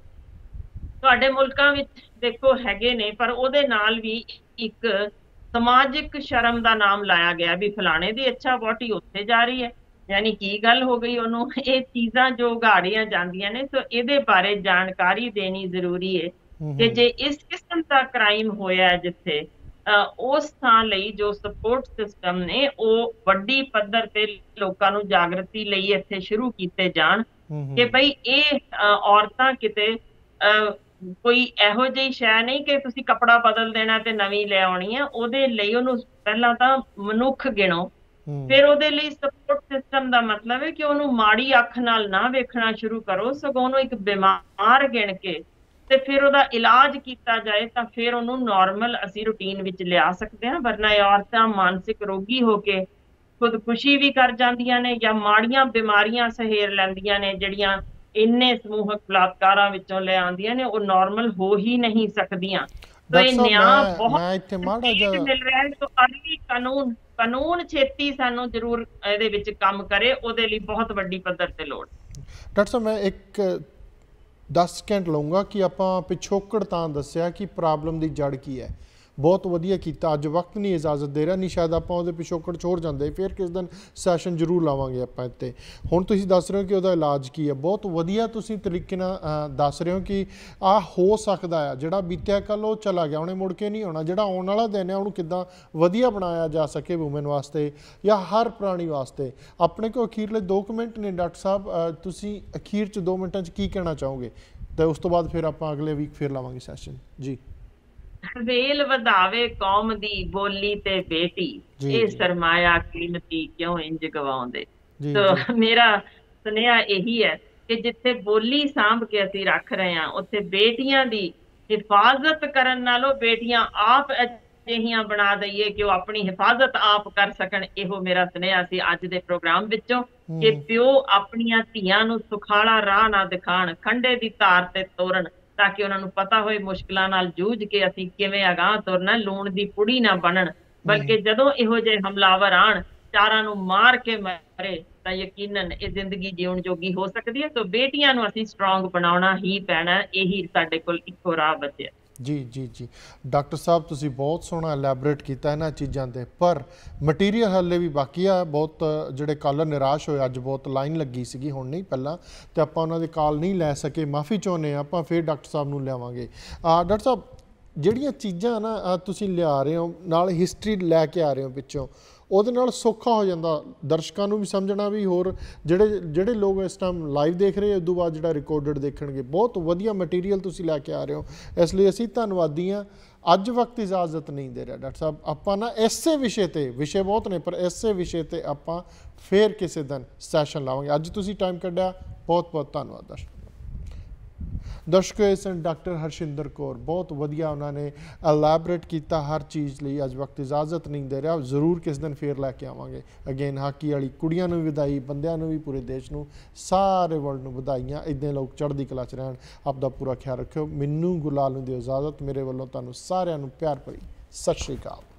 Speaker 2: ਤੁਹਾਡੇ ਮੁਲਕਾਂ ਵਿੱਚ ਦੇਖੋ ਹੈਗੇ ਨੇ, ਪਰ ਉਹਦੇ ਨਾਲ ਵੀ ਇੱਕ ਸਮਾਜਿਕ ਸ਼ਰਮ ਦਾ ਨਾਮ ਲਾਇਆ ਗਿਆ ਵੀ ਫਲਾਣੇ ਦੀ ਅੱਛਾ ਵਹੁਟੀ ਉੱਥੇ ਜਾ ਰਹੀ ਹੈ, ਯਾਨੀ ਕੀ ਗੱਲ ਹੋ ਗਈ ਉਹਨੂੰ। ਇਹ ਚੀਜ਼ਾਂ ਜੋ ਉਘਾੜੀਆਂ ਜਾਂਦੀਆਂ ਨੇ, ਸੋ ਇਹਦੇ ਬਾਰੇ ਜਾਣਕਾਰੀ ਦੇਣੀ ਜ਼ਰੂਰੀ ਹੈ ਕਿ ਜੇ ਇਸ ਕਿਸਮ ਦਾ ਕ੍ਰਾਈਮ ਹੋਇਆ ਜਿੱਥੇ, ਉਸ ਥਾਂ ਲਈ ਜੋ ਸਪੋਰਟ ਸਿਸਟਮ ਨੇ ਉਹ ਵੱਡੀ ਪੱਧਰ ਤੇ ਲੋਕਾਂ ਨੂੰ ਜਾਗਰਤੀ ਲਈ ਇੱਥੇ ਸ਼ੁਰੂ ਕੀਤੇ ਜਾਣ ਕਿ ਬਈ ਇਹ ਔਰਤਾਂ ਕਿਤੇ ਕੋਈ ਇਹੋ ਜਿਹੀ ਸ਼ੈ ਨਹੀਂ ਕਿ ਤੁਸੀਂ ਕੱਪੜਾ ਬਦਲ ਦੇਣਾ ਤੇ ਨਵੀਂ ਲੈ ਆਉਣੀ ਹੈ। ਉਹਦੇ ਲਈ ਉਹਨੂੰ ਪਹਿਲਾਂ ਤਾਂ ਮਨੁੱਖ ਗਿਣੋ, ਫਿਰ ਉਹਦੇ ਲਈ ਸਪੋਰਟ ਸਿਸਟਮ ਦਾ ਮਤਲਬ ਹੈ ਕਿ ਉਹਨੂੰ ਮਾੜੀ ਅੱਖ ਨਾਲ ਨਾ ਵੇਖਣਾ ਸ਼ੁਰੂ ਕਰੋ, ਸਗੋਂ ਉਹਨੂੰ ਇੱਕ ਬਿਮਾਰ ਗਿਣ ਕੇ ਤੇ ਫਿਰ ਉਹਦਾ ਇਲਾਜ ਕੀਤਾ ਜਾਏ, ਤਾਂ ਫਿਰ ਉਹਨੂੰ ਨਾਰਮਲ ਅਸੀਂ ਰੂਟੀਨ ਵਿੱਚ ਲਿਆ ਸਕਦੇ ਹਾਂ। ਵਰਨਾ ਇਹ ਔਰਤਾਂ ਮਾਨਸਿਕ ਰੋਗੀ ਹੋ ਕੇ ਖੁਦਕੁਸ਼ੀ ਵੀ ਕਰ ਜਾਂਦੀਆਂ ਨੇ ਜਾਂ ਮਾੜੀਆਂ ਬਿਮਾਰੀਆਂ ਸਹੇਰ ਲੈਂਦੀਆਂ ਨੇ, ਜਿਹੜੀਆਂ ਇੰਨੇ ਸਮੂਹਕ ਬਲਾਤਕਾਰਾਂ ਵਿੱਚੋਂ ਲੈ ਆਉਂਦੀਆਂ ਨੇ, ਉਹ ਨਾਰਮਲ ਹੋ ਹੀ ਨਹੀਂ ਸਕਦੀਆਂ। ਤਾਂ ਇਹ ਨਿਆਂ ਬਹੁਤ ਮਿਲ ਰਿਹਾ ਹੈ। ਤਾਂ ਅਰਲੀ ਕਾਨੂੰਨ ਛੇਤੀ ਸਾਨੂੰ ਜ਼ਰੂਰ ਇਹਦੇ ਵਿੱਚ ਕੰਮ ਕਰੇ, ਉਹਦੇ ਲਈ ਬਹੁਤ ਵੱਡੀ ਪੱਧਰ ਤੇ ਲੋੜ।
Speaker 1: ਡਾਕਟਰ ਸਾਹਿਬ ਮੈਂ ਇੱਕ 10 ਸਕਿੰਟ ਲਊਂਗਾ ਕਿ ਆਪਾਂ ਪਿਛੋਕੜ ਤਾਂ ਦੱਸਿਆ ਕਿ ਪ੍ਰੋਬਲਮ ਦੀ ਜੜ ਕੀ ਹੈ, ਬਹੁਤ ਵਧੀਆ ਕੀਤਾ। ਅੱਜ ਵਕਤ ਨਹੀਂ ਇਜਾਜ਼ਤ ਦੇ ਰਿਹਾ, ਨਹੀਂ ਸ਼ਾਇਦ ਆਪਾਂ ਉਹਦੇ ਪਿਛੋਕੜ ਛੋੜ ਜਾਂਦੇ, ਫਿਰ ਕਿਸ ਦਿਨ ਸੈਸ਼ਨ ਜ਼ਰੂਰ ਲਾਵਾਂਗੇ ਆਪਾਂ ਇੱਥੇ। ਹੁਣ ਤੁਸੀਂ ਦੱਸ ਰਹੇ ਹੋ ਕਿ ਉਹਦਾ ਇਲਾਜ ਕੀ ਹੈ, ਬਹੁਤ ਵਧੀਆ ਤੁਸੀਂ ਤਰੀਕੇ ਨਾਲ ਦੱਸ ਰਹੇ ਹੋ ਕਿ ਆਹ ਹੋ ਸਕਦਾ ਆ, ਜਿਹੜਾ ਬੀਤਿਆ ਕੱਲ੍ਹ ਉਹ ਚਲਾ ਗਿਆ, ਉਹਨੇ ਮੁੜ ਕੇ ਨਹੀਂ ਆਉਣਾ। ਜਿਹੜਾ ਆਉਣ ਵਾਲਾ ਦਿਨ ਹੈ ਉਹਨੂੰ ਕਿੱਦਾਂ ਵਧੀਆ ਬਣਾਇਆ ਜਾ ਸਕੇ ਵੂਮਨ ਵਾਸਤੇ ਜਾਂ ਹਰ ਪ੍ਰਾਣੀ ਵਾਸਤੇ। ਆਪਣੇ ਕੋਲ ਅਖੀਰਲੇ 2 ਮਿੰਟ ਨੇ ਡਾਕਟਰ ਸਾਹਿਬ, ਤੁਸੀਂ ਅਖੀਰ 'ਚ 2 ਮਿੰਟਾਂ 'ਚ ਕੀ ਕਹਿਣਾ ਚਾਹੋਗੇ? ਤੇ ਉਸ ਤੋਂ ਬਾਅਦ ਫਿਰ ਆਪਾਂ ਅਗਲੇ ਵੀਕ ਫਿਰ ਲਾਵਾਂਗੇ ਸੈਸ਼ਨ ਜੀ।
Speaker 2: ਵੇਲ ਵਧਾਵੇ ਕੌਮ ਦੀ ਬੋਲੀ ਤੇ ਬੇਟੀ, ਇਹ ਸਰਮਾਇਆ ਕੀਮਤੀ ਕਿਉਂ ਇੰਜ ਗਵਾਉਂਦੇ। ਸੋ ਮੇਰਾ ਸੁਨੇਹਾ ਇਹੀ ਹੈ ਕਿ ਜਿੱਥੇ ਬੋਲੀ ਸਾਂਭ ਕੇ ਅਸੀਂ ਰੱਖ ਰਹੇ ਹਾਂ, ਉੱਥੇ ਬੇਟੀਆਂ ਦੀ ਹਿਫਾਜ਼ਤ ਕਰਨ ਨਾਲੋਂ ਬੇਟੀਆਂ ਆਪ ਅਜਿਹੀਆਂ ਬਣਾ ਦਈਏ ਕਿ ਉਹ ਆਪਣੀ ਹਿਫਾਜ਼ਤ ਆਪ ਕਰ ਸਕਣ। ਇਹੋ ਮੇਰਾ ਸੁਨੇਹਾ ਸੀ ਅੱਜ ਦੇ ਪ੍ਰੋਗਰਾਮ ਵਿੱਚੋਂ ਕਿ ਪਿਓ ਆਪਣੀਆਂ ਧੀਆਂ ਨੂੰ ਸੁਖਾਲਾ ਰਾਹ ਨਾ ਦਿਖਾਣ, ਖੰਡੇ ਦੀ ਧਾਰ ਤੇ ਤੋਰਨ, ਤਾਂ ਕਿ ਉਹਨਾਂ ਨੂੰ ਪਤਾ ਹੋਏ ਮੁਸ਼ਕਿਲਾਂ ਨਾਲ ਜੂਝ ਕੇ ਅਸੀਂ ਕਿਵੇਂ ਅਗਾਂਹ ਤੁਰਨਾ, ਲੂਣ ਦੀ ਪੁੜੀ ਨਾ ਬਣਨ। ਬਲਕਿ ਜਦੋਂ ਇਹੋ ਜਿਹੇ ਹਮਲਾਵਰ ਆਣ, ਚਾਰਾਂ ਨੂੰ ਮਾਰ ਕੇ ਮਰੇ, ਤਾਂ ਯਕੀਨਨ ਇਹ ਜ਼ਿੰਦਗੀ ਜਿਉਣ ਜੋਗੀ ਹੋ ਸਕਦੀ ਹੈ। ਸੋ ਬੇਟੀਆਂ ਨੂੰ ਅਸੀਂ ਸਟਰੋਂਗ ਬਣਾਉਣਾ ਹੀ ਪੈਣਾ, ਇਹੀ ਸਾਡੇ ਕੋਲ ਇੱਕੋ ਰਾਹ ਬਚਿਆ। ਜੀ
Speaker 1: ਜੀ ਜੀ ਡਾਕਟਰ ਸਾਹਿਬ ਤੁਸੀਂ ਬਹੁਤ ਸੋਹਣਾ ਐਲੈਬੋਰੇਟ ਕੀਤਾ ਇਹਨਾਂ ਚੀਜ਼ਾਂ 'ਤੇ, ਪਰ ਮਟੀਰੀਅਲ ਹਾਲੇ ਵੀ ਬਾਕੀ ਆ ਬਹੁਤ। ਜਿਹੜੇ ਕਾਲਰ ਨਿਰਾਸ਼ ਹੋਏ, ਅੱਜ ਬਹੁਤ ਲਾਈਨ ਲੱਗੀ ਸੀਗੀ, ਹੁਣ ਨਹੀਂ ਪਹਿਲਾਂ, ਤੇ ਆਪਾਂ ਉਹਨਾਂ ਦੇ ਕਾਲ ਨਹੀਂ ਲੈ ਸਕੇ, ਮਾਫੀ ਚਾਹੁੰਦੇ ਹਾਂ। ਆਪਾਂ ਫਿਰ ਡਾਕਟਰ ਸਾਹਿਬ ਨੂੰ ਲਿਆਵਾਂਗੇ। ਡਾਕਟਰ ਸਾਹਿਬ ਜਿਹੜੀਆਂ ਚੀਜ਼ਾਂ ਨਾ ਤੁਸੀਂ ਲਿਆ ਰਹੇ ਹੋ, ਨਾਲ ਹਿਸਟਰੀ ਲੈ ਕੇ ਆ ਰਹੇ ਹੋ ਪਿੱਛੋਂ, ਉਹਦੇ ਨਾਲ ਸੌਖਾ ਹੋ ਜਾਂਦਾ ਦਰਸ਼ਕਾਂ ਨੂੰ ਵੀ ਸਮਝਣਾ, ਵੀ ਹੋਰ ਜਿਹੜੇ ਲੋਕ ਇਸ ਟਾਈਮ ਲਾਈਵ ਦੇਖ ਰਹੇ ਉਸ ਤੋਂ ਬਾਅਦ ਜਿਹੜਾ ਰਿਕਾਰਡਡ ਦੇਖਣਗੇ। ਬਹੁਤ ਵਧੀਆ ਮਟੀਰੀਅਲ ਤੁਸੀਂ ਲੈ ਕੇ ਆ ਰਹੇ ਹੋ, ਇਸ ਲਈ ਅਸੀਂ ਧੰਨਵਾਦੀ ਹਾਂ। ਅੱਜ ਵਕਤ ਇਜਾਜ਼ਤ ਨਹੀਂ ਦੇ ਰਿਹਾ ਡਾਕਟਰ ਸਾਹਿਬ, ਆਪਾਂ ਨਾ ਇਸੇ ਵਿਸ਼ੇ 'ਤੇ, ਵਿਸ਼ੇ ਬਹੁਤ ਨੇ ਪਰ ਇਸੇ ਵਿਸ਼ੇ 'ਤੇ ਆਪਾਂ ਫਿਰ ਕਿਸੇ ਦਿਨ ਸੈਸ਼ਨ ਲਾਵਾਂਗੇ। ਅੱਜ ਤੁਸੀਂ ਟਾਈਮ ਕੱਢਿਆ, ਬਹੁਤ ਬਹੁਤ ਧੰਨਵਾਦ ਦਰਸ਼ਕ। ਦਰਸ਼ਕੋ ਇਸ ਡਾਕਟਰ ਹਰਸ਼ਿੰਦਰ ਕੌਰ ਬਹੁਤ ਵਧੀਆ ਉਹਨਾਂ ਨੇ ਐਲੈਬੋਰੇਟ ਕੀਤਾ ਹਰ ਚੀਜ਼ ਲਈ। ਅੱਜ ਵਕਤ ਇਜਾਜ਼ਤ ਨਹੀਂ ਦੇ ਰਿਹਾ, ਜ਼ਰੂਰ ਕਿਸ ਦਿਨ ਫੇਰ ਲੈ ਕੇ ਆਵਾਂਗੇ। ਅਗੇਨ ਹਾਕੀ ਵਾਲੀ ਕੁੜੀਆਂ ਨੂੰ ਵੀ ਵਧਾਈ, ਬੰਦਿਆਂ ਨੂੰ ਵੀ, ਪੂਰੇ ਦੇਸ਼ ਨੂੰ, ਸਾਰੇ ਵਰਲਡ ਨੂੰ ਵਧਾਈਆਂ। ਇੱਦਾਂ ਲੋਕ ਚੜ੍ਹਦੀ ਕਲਾ 'ਚ ਰਹਿਣ। ਆਪਦਾ ਪੂਰਾ ਖਿਆਲ ਰੱਖਿਓ। ਮੈਨੂੰ ਗੁਰਲਾਲ ਨੂੰ ਦਿਓ ਇਜਾਜ਼ਤ। ਮੇਰੇ ਵੱਲੋਂ ਤੁਹਾਨੂੰ ਸਾਰਿਆਂ ਨੂੰ ਪਿਆਰ ਭਰੀ ਸਤਿ ਸ਼੍ਰੀ ਅਕਾਲ।